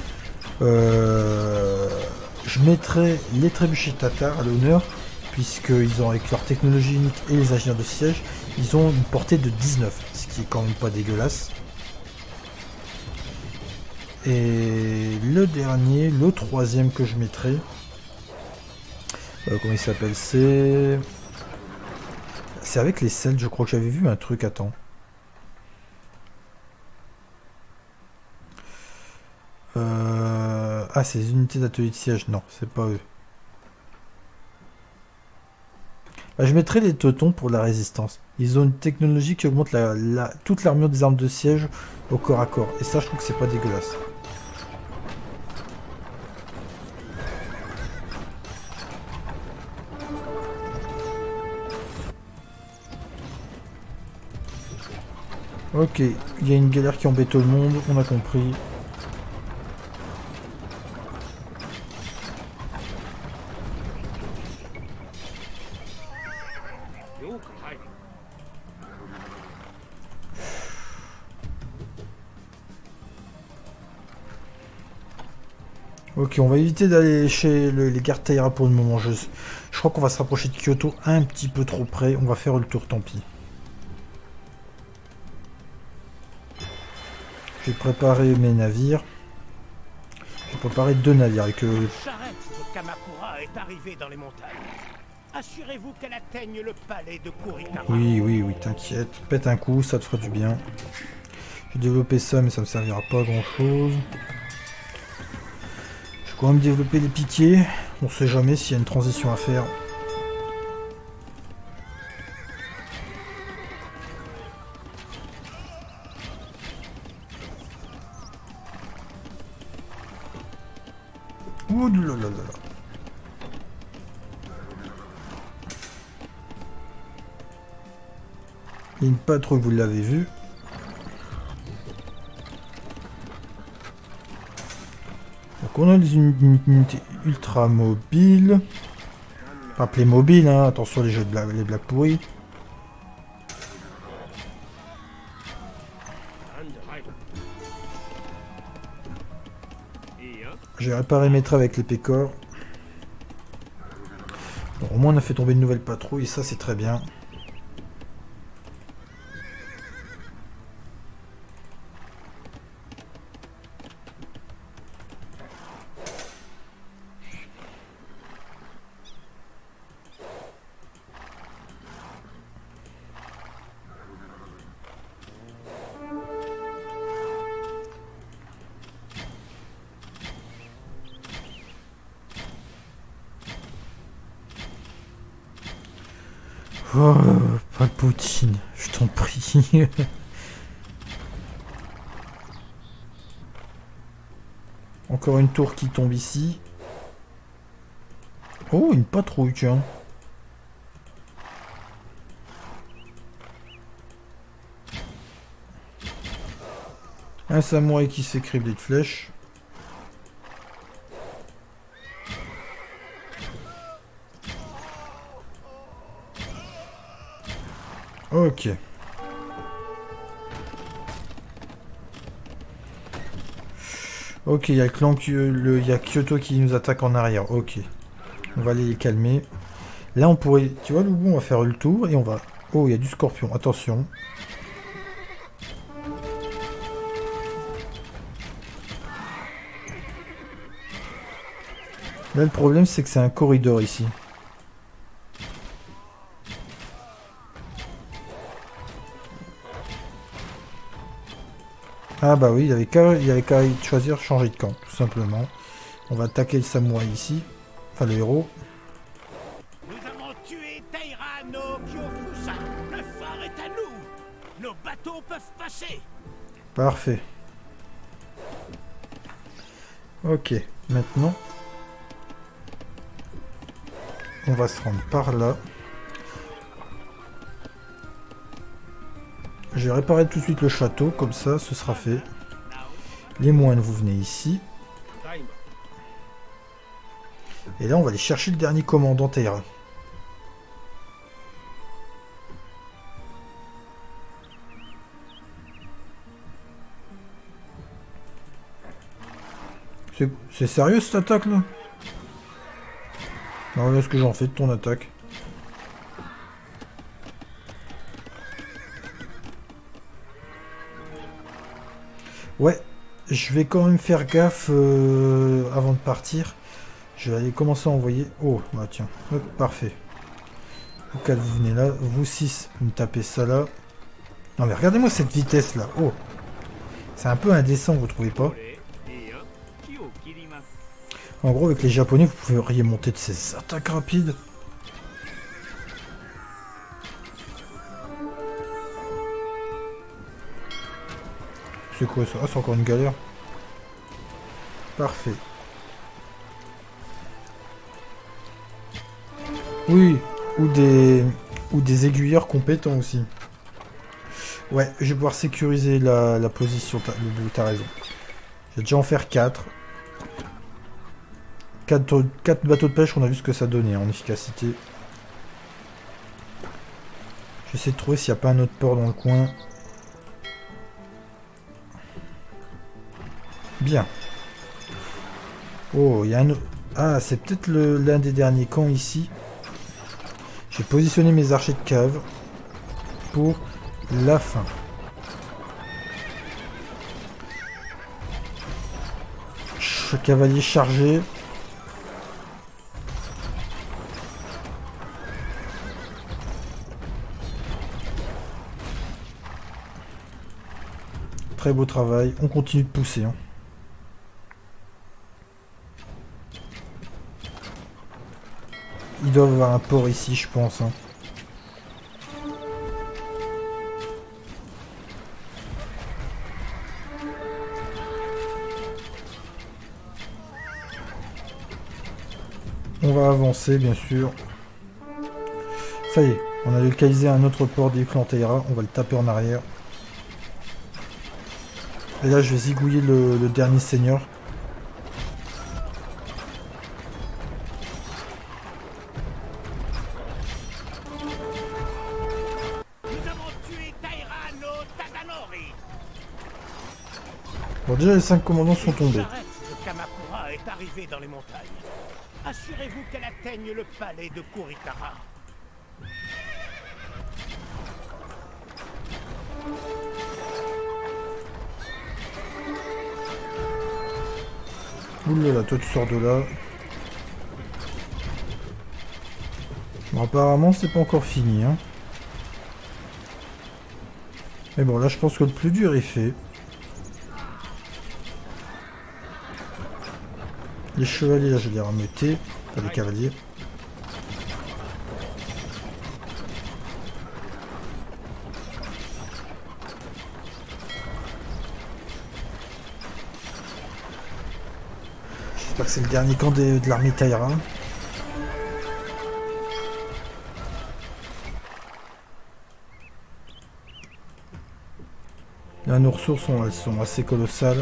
Euh, je mettrais les trébuchets tatars à l'honneur, puisqu'ils ont, avec leur technologie unique et les ingénieurs de siège, ils ont une portée de dix-neuf, ce qui est quand même pas dégueulasse. Et le dernier, le troisième que je mettrai, euh, comment il s'appelle, c'est... C'est avec les selles, je crois que j'avais vu un truc, attends. Euh... Ah, c'est les unités d'atelier de siège, non, c'est pas eux. Bah, je mettrai les teutons pour la résistance. Ils ont une technologie qui augmente la, la, toute l'armure des armes de siège au corps à corps. Et ça, je trouve que c'est pas dégueulasse. Ok, il y a une galère qui embête tout le monde, on a compris. Ok, on va éviter d'aller chez le, les gardes Taira pour le moment. Je, je crois qu'on va se rapprocher de Kyoto un petit peu trop près. On va faire le tour, tant pis. J'ai préparé mes navires. J'ai préparé deux navires avec euh... La charrette de Kamakura est arrivée dans les montagnes. Assurez-vous qu'elle atteigne le palais de Kurikara. Oui, oui, oui, t'inquiète. Pète un coup, ça te fera du bien. J'ai développé ça, mais ça me servira pas à grand chose. Je vais quand même développer les piquets. On sait jamais s'il y a une transition à faire. Ouh là là là là. Il n'y a pas trop, vous l'avez vu. Donc on a des unités ultra mobiles. Pas appelées mobiles, hein. Attention les jeux de blagues, les blagues pourries. J'ai réparé mes traits avec les pécores. Bon, au moins on a fait tomber une nouvelle patrouille, ça c'est très bien. Oh, pas de Poutine, je t'en prie. Encore une tour qui tombe ici. Oh, une patrouille, tiens. Un samouraï qui s'est criblé de flèches. Ok. Ok, il y a le clan, le, il y a Kyoto qui nous attaque en arrière. Ok. On va aller les calmer. Là, on pourrait... Tu vois, Loubou, on va faire le tour et on va... Oh, il y a du scorpion. Attention. Là, le problème, c'est que c'est un corridor ici. Ah bah oui, il avait qu'à il avait qu'à choisir changer de camp, tout simplement. On va attaquer le samouraï ici. Enfin, le héros. Nous avons tué Taira no Kyofusa. Le phare est à nous. Nos bateaux peuvent passer. Parfait. Ok, maintenant... On va se rendre par là. Je vais réparer tout de suite le château, comme ça, ce sera fait. Les moines, vous venez ici. Et là, on va aller chercher le dernier commandant Taira. C'est sérieux cette attaque là? Alors là, ce que j'en fais de ton attaque? Ouais, je vais quand même faire gaffe euh, avant de partir. Je vais aller commencer à envoyer... Oh, bah tiens, hop, parfait. Vous quatre, vous venez là. Vous six, vous me tapez ça là. Non mais regardez-moi cette vitesse là. Oh, c'est un peu indécent, vous trouvez pas? En gros, avec les japonais, vous pourriez monter de ces attaques rapides. C'est quoi ça? Ah, c'est encore une galère. Parfait. Oui, ou des ou des aiguilleurs compétents aussi. Ouais, je vais pouvoir sécuriser la, la position. T'as t'as raison. Je vais déjà en faire quatre. quatre bateaux de pêche, on a vu ce que ça donnait en efficacité. J'essaie de trouver s'il n'y a pas un autre port dans le coin. Bien. Oh, il y a un... Ah, c'est peut-être l'un des derniers camps ici. J'ai positionné mes archers de cave pour la fin. Ch- cavalier chargé. Très beau travail. On continue de pousser. Hein. Ils doivent avoir un port ici, je pense. Hein. On va avancer, bien sûr. Ça y est, on a localisé un autre port des clans Taira. On va le taper en arrière. Et là, je vais zigouiller le, le dernier seigneur. Bon, déjà, les cinq commandants sont tombés. Le Kamakura est arrivé dans les montagnes. Assurez-vous qu'elle atteigne le palais de Kurikara. Oulala, toi tu sors de là. Bon, apparemment c'est pas encore fini. Hein. Mais bon, là je pense que le plus dur est fait. Les chevaliers, là je vais les rameuter. Pas les cavaliers. J'espère que c'est le dernier camp de, de l'armée Taira. Là, nos ressources sont, elles sont assez colossales.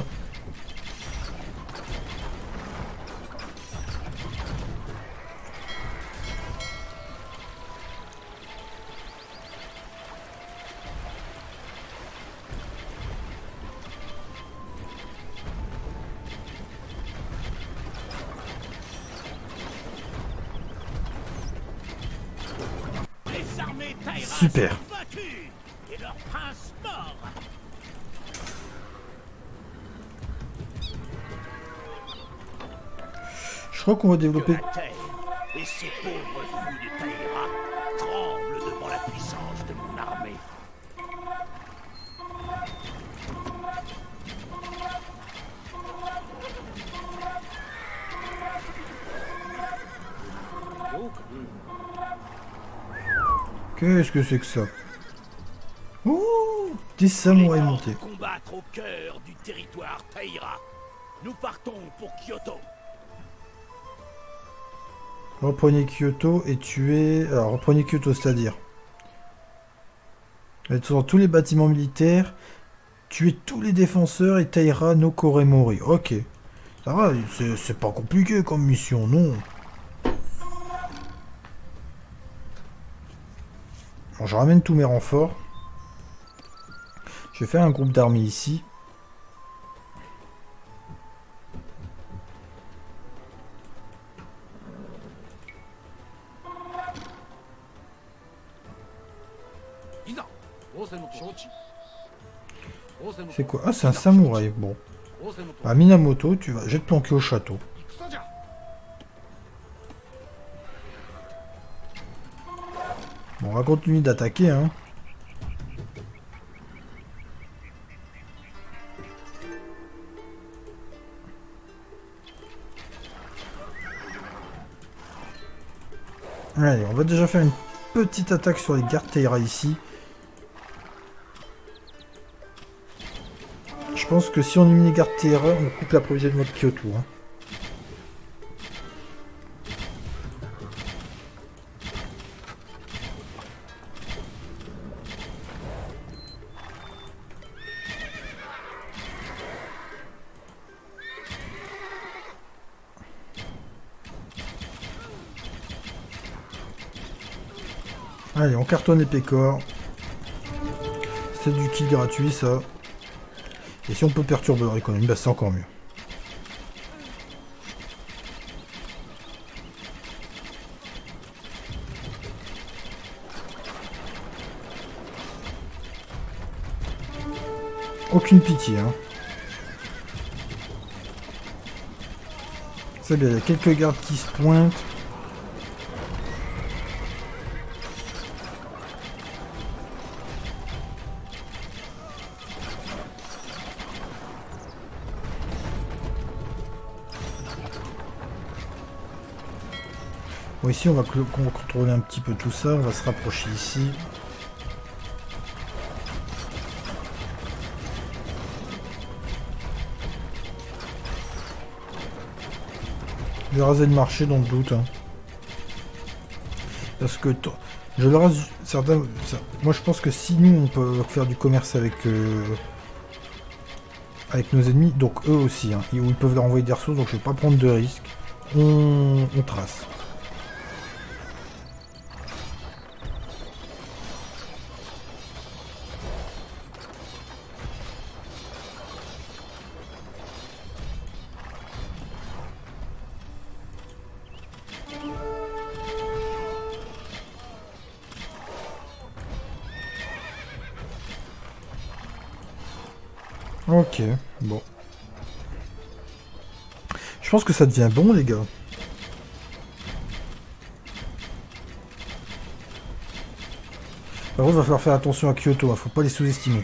Super. Et leur prince mort. Je crois qu'on va développer... Que la terre et ces pauvres fous de Taira tremblent devant la puissance de mon armée. Qu'est-ce que c'est que ça? Ouh, des samouraïs montés. Combattre au cœur du territoire Taira. Nous partons pour Kyoto. Reprenez Kyoto et tuez... Alors, reprenez Kyoto, c'est-à-dire... Dans tous les bâtiments militaires, tuer tous les défenseurs et Taira no Koremori. Ok. Ça va, c'est pas compliqué comme mission, non. Bon, je ramène tous mes renforts. Je vais faire un groupe d'armées ici. C'est quoi? Ah, c'est un samouraï. Bon. Ah, Minamoto, tu vas... Je vais te planquer au château. Bon, on va continuer d'attaquer, hein. Allez, on va déjà faire une petite attaque sur les gardes Taira ici. Je pense que si on élimine les gardes Taira, on coupe l'approvisionnement de Kyoto. Hein. Allez, on cartonne les pécores. C'est du kill gratuit, ça. Et si on peut perturber leur économie, bah c'est encore mieux. Aucune pitié, hein. C'est bien, il y a quelques gardes qui se pointent. Bon, ici on va, on va contrôler un petit peu tout ça, on va se rapprocher ici. Je vais raser le marché dans le doute. Hein. Parce que je le rase. Certains, ça, moi je pense que si nous on peut faire du commerce avec euh, avec nos ennemis, donc eux aussi, hein, ils, ils peuvent leur envoyer des ressources, donc je vais pas prendre de risques. On, on trace. Ok, bon. Je pense que ça devient bon, les gars. Par contre, il va falloir faire attention à Kyoto, hein, faut pas les sous-estimer.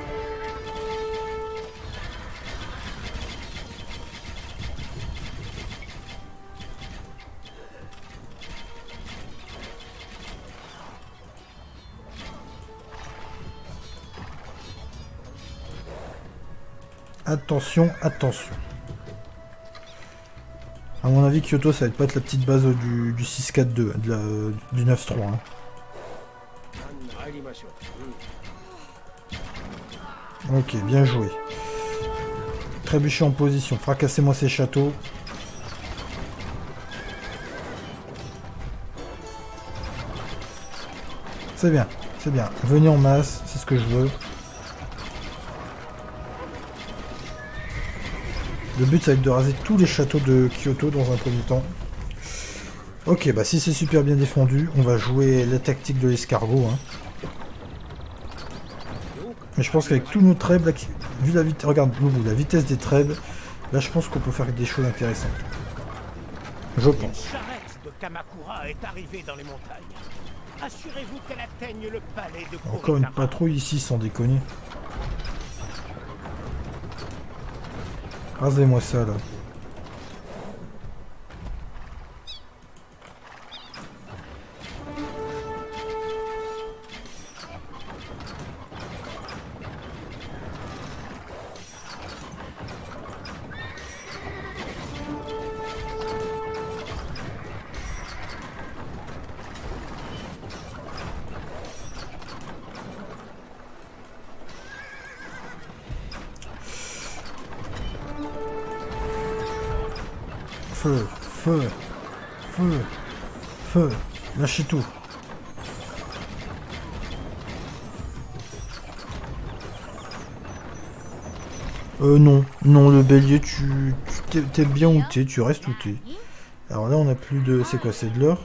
Attention, attention. À mon avis, Kyoto, ça va pas être la petite base du, du six quatre deux, de la, du neuf trois. Hein. Ok, bien joué. Trébucher en position, fracassez-moi ces châteaux. C'est bien, c'est bien. Venez en masse, c'est ce que je veux. Le but, ça va être de raser tous les châteaux de Kyoto dans un premier temps. Ok, bah si c'est super bien défendu, on va jouer la tactique de l'escargot. Hein. Mais je pense qu'avec tous nos trèbes, là, vu la vitesse, regarde, la vitesse des trèbes, là je pense qu'on peut faire des choses intéressantes. Je pense. Une charrette de Kamakura est arrivée dans les montagnes. Assurez-vous qu'elle atteigne le palais de Kurokawa. Encore une patrouille ici, sans déconner. Rasez-moi ça, là. Feu, feu, feu, feu. Lâchez tout. Euh non, non le bélier tu tu- t'es bien où t'es, tu restes où t'es. Alors là on a plus de... C'est quoi, c'est de l'or?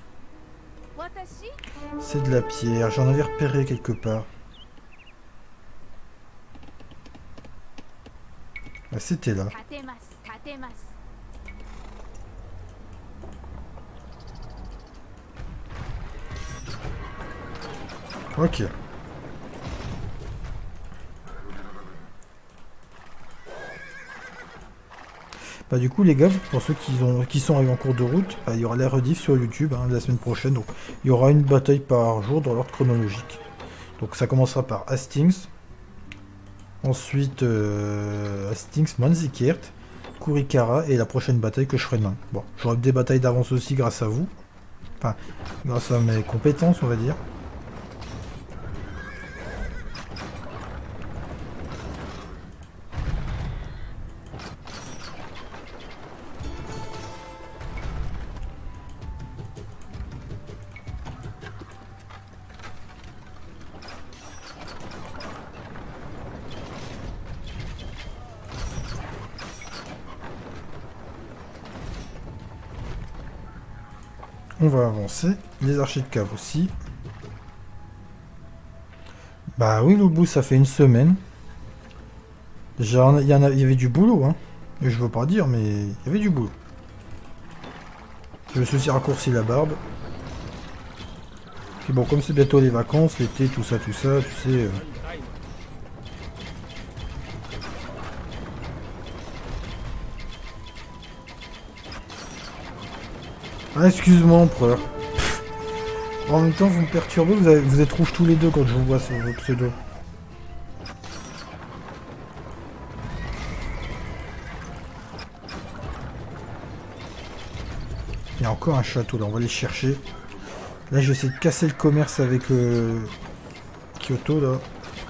C'est de la pierre, j'en avais repéré quelque part. Ah, c'était là. Ok. Bah du coup les gars, pour ceux qui, ont, qui sont arrivés en cours de route, bah, il y aura la rediff sur YouTube hein, la semaine prochaine. Donc il y aura une bataille par jour dans l'ordre chronologique. Donc ça commencera par Hastings. Ensuite euh, Hastings, Manzikert, Kurikara et la prochaine bataille que je ferai demain. Bon, j'aurai des batailles d'avance aussi grâce à vous. Enfin, grâce à mes compétences on va dire. On va avancer. Les archers de cave aussi. Bah oui, le bout, ça fait une semaine. Déjà, il y, en a, il y avait du boulot, hein. Je veux pas dire, mais il y avait du boulot. Je me suis aussi raccourci la barbe. Puis bon, comme c'est bientôt les vacances, l'été, tout ça, tout ça, tu sais... Euh... Ah, excuse-moi, empereur. En même temps, vous me perturbez, vous, avez, vous êtes rouges tous les deux quand je vous vois sur vos pseudos. Il y a encore un château là, on va aller chercher. Là, je vais essayer de casser le commerce avec euh, Kyoto là.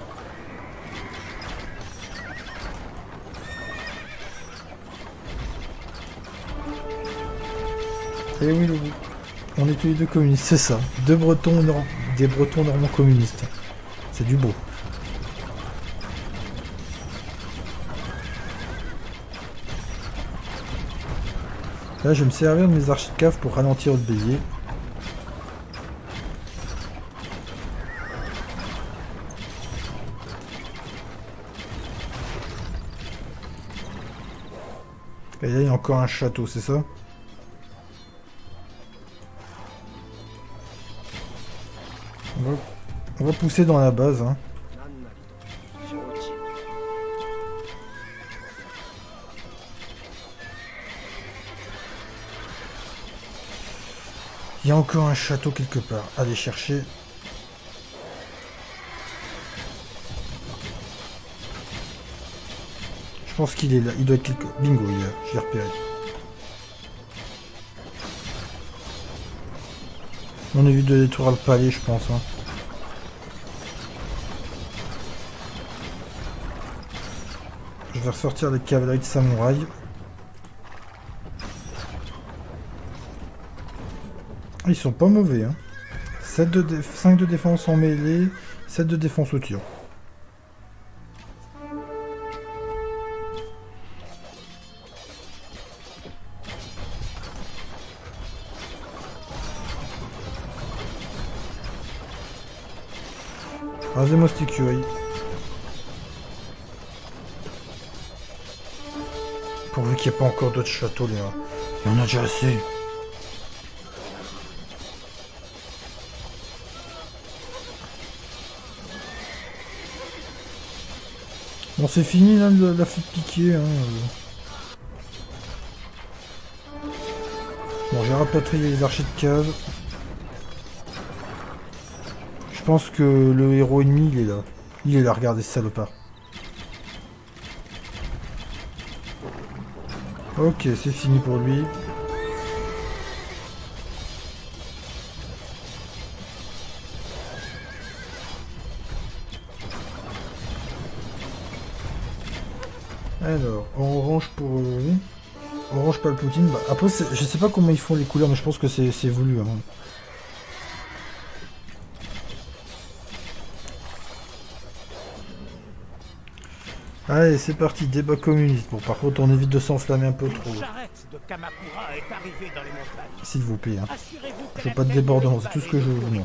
Et oui, le bout. On est tous les deux communistes, c'est ça. Deux Bretons, nord... des Bretons normands communistes. C'est du beau. Là, je vais me servir de mes archers de cave pour ralentir le bélier. Et là, il y a encore un château, c'est ça? On va... On va pousser dans la base, hein. Il y a encore un château quelque part. Allez chercher. Je pense qu'il est là. Il doit être quelque... Bingo, il est là. Je l'ai repéré. On évite de détruire le palais, je pense. Hein. Je vais ressortir les cavaleries de samouraï. Ils sont pas mauvais. Hein. sept de dé... cinq de défense en mêlée, sept de défense au tir. Rasez-moi cette écurie. Pourvu qu'il n'y ait pas encore d'autres châteaux, les gars. Il y en a déjà assez. Bon, c'est fini là, la, la flûte piquée. Hein. Bon, j'ai rapatrié les archers de cave. Je pense que le héros ennemi, il est là. Il est là, regardez ce salopard. Ok, c'est fini pour lui. Alors, on range pour lui. Orange Palpatine. Bah, après, je sais pas comment ils font les couleurs, mais je pense que c'est voulu. Hein. Allez, c'est parti, débat communiste. Bon, par contre, on évite de s'enflammer un peu trop. S'il vous plaît. Hein. Je veux pas de débordement, c'est tout ce que je veux. Non.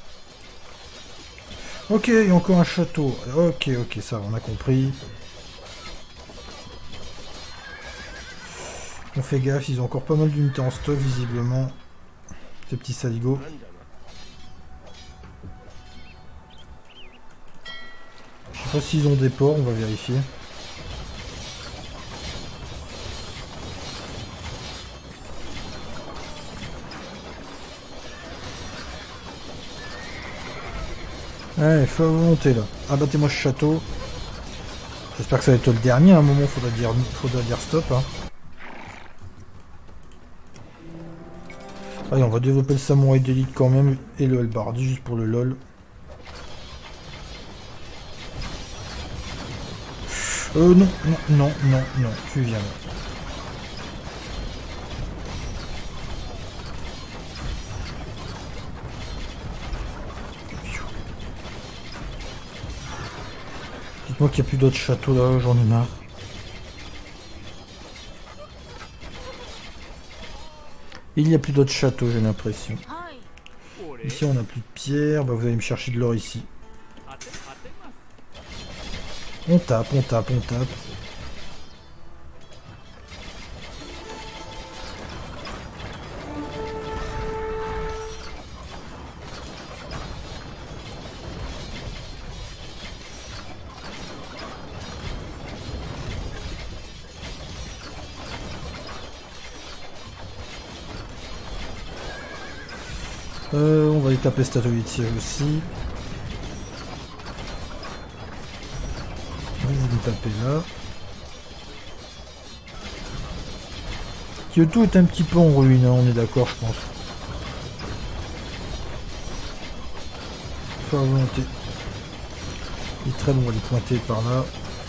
Ok, il y a encore un château. Ok, ok, ça, on a compris. On fait gaffe, ils ont encore pas mal d'unités en stock, visiblement. Ces petits saligots. Je sais pas s'ils ont des ports, on va vérifier. Allez, feu à volonté là. Abattez-moi ce château. J'espère que ça va être le dernier. À un moment, faudra dire, faudra dire stop. Hein. Allez, on va développer le samouraï d'élite quand même. Et le halbardi juste pour le lol. Euh, non, non, non, non, non. Tu viens là. Dites-moi qu'il n'y a plus d'autres châteaux là, j'en ai marre. Il n'y a plus d'autres châteaux, j'ai l'impression. Ici on n'a plus de pierre, bah vous allez me chercher de l'or ici. On tape, on tape, on tape. Euh, on va aller taper cet atelier de siège aussi. Vous me tapez là. Kyoto est un petit peu en ruine, hein, on est d'accord, je pense. Faut à volonté. Il traîne, on va les pointer par là.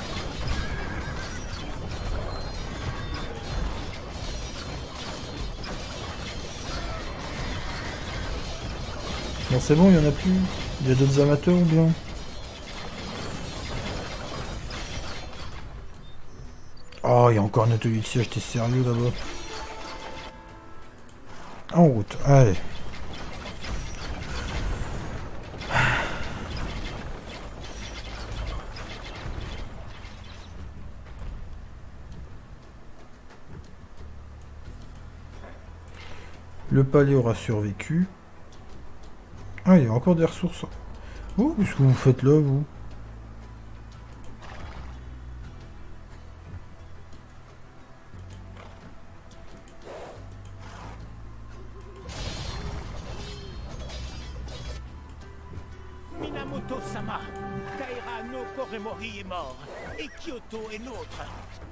Bon, c'est bon, il n'y en a plus. Il y a d'autres amateurs ou bien? Oh, il y a encore un atelier de siège, t'es sérieux là-bas? En route, allez. Le palais aura survécu. Ah, il y a encore des ressources. Oh, qu'est-ce que vous faites là, vous? Minamoto-sama, Taira no Koremori est mort, et Kyoto est nôtre.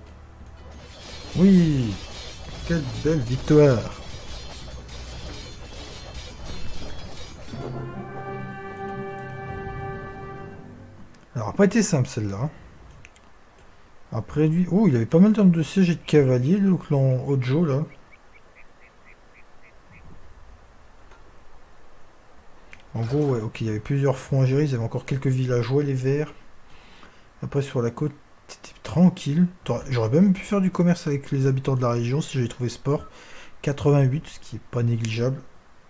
Oui, quelle belle victoire. Alors, pas été simple celle-là. Après lui... Oh, il avait pas mal d'armes de siège et de cavaliers, le clan Hojo, là. En gros, ouais, ok, il y avait plusieurs fronts à gérer, ils avaient encore quelques villageois, les verts. Après, sur la côte, c'était tranquille. J'aurais même pu faire du commerce avec les habitants de la région si j'avais trouvé ce port. quatre-vingt-huit, ce qui est pas négligeable.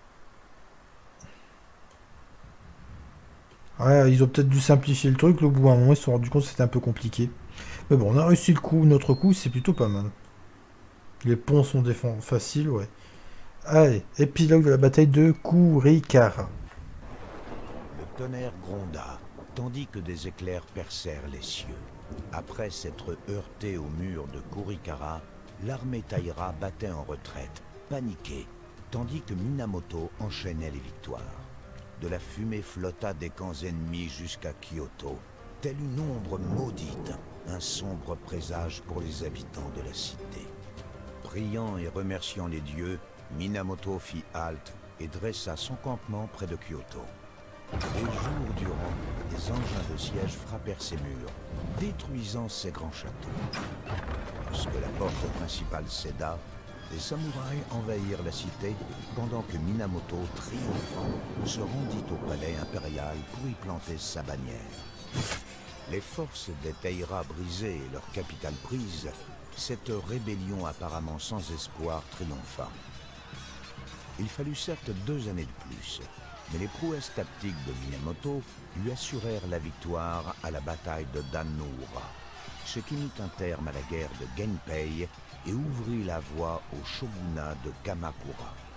Ouais, ils ont peut-être dû simplifier le truc, au bout d'un moment ils se sont rendus compte que c'était un peu compliqué. Mais bon, on a réussi le coup, notre coup, c'est plutôt pas mal. Les ponts sont défendus faciles, ouais. Allez, épilogue de la bataille de Kurikara. Le tonnerre gronda, tandis que des éclairs percèrent les cieux. Après s'être heurté au mur de Kurikara, l'armée Taira battait en retraite, paniquée, tandis que Minamoto enchaînait les victoires. De la fumée flotta des camps ennemis jusqu'à Kyoto, telle une ombre maudite, un sombre présage pour les habitants de la cité. Priant et remerciant les dieux, Minamoto fit halte et dressa son campement près de Kyoto. Des jours durant, des engins de siège frappèrent ses murs, détruisant ses grands châteaux. Lorsque la porte principale céda, les samouraïs envahirent la cité pendant que Minamoto, triomphant, se rendit au palais impérial pour y planter sa bannière. Les forces des Taira brisées et leur capitale prise, cette rébellion apparemment sans espoir triompha. Il fallut certes deux années de plus, mais les prouesses tactiques de Minamoto lui assurèrent la victoire à la bataille de Dan-no-ura, ce qui mit un terme à la guerre de Genpei et ouvrit la voie au shogunat de Kamakura.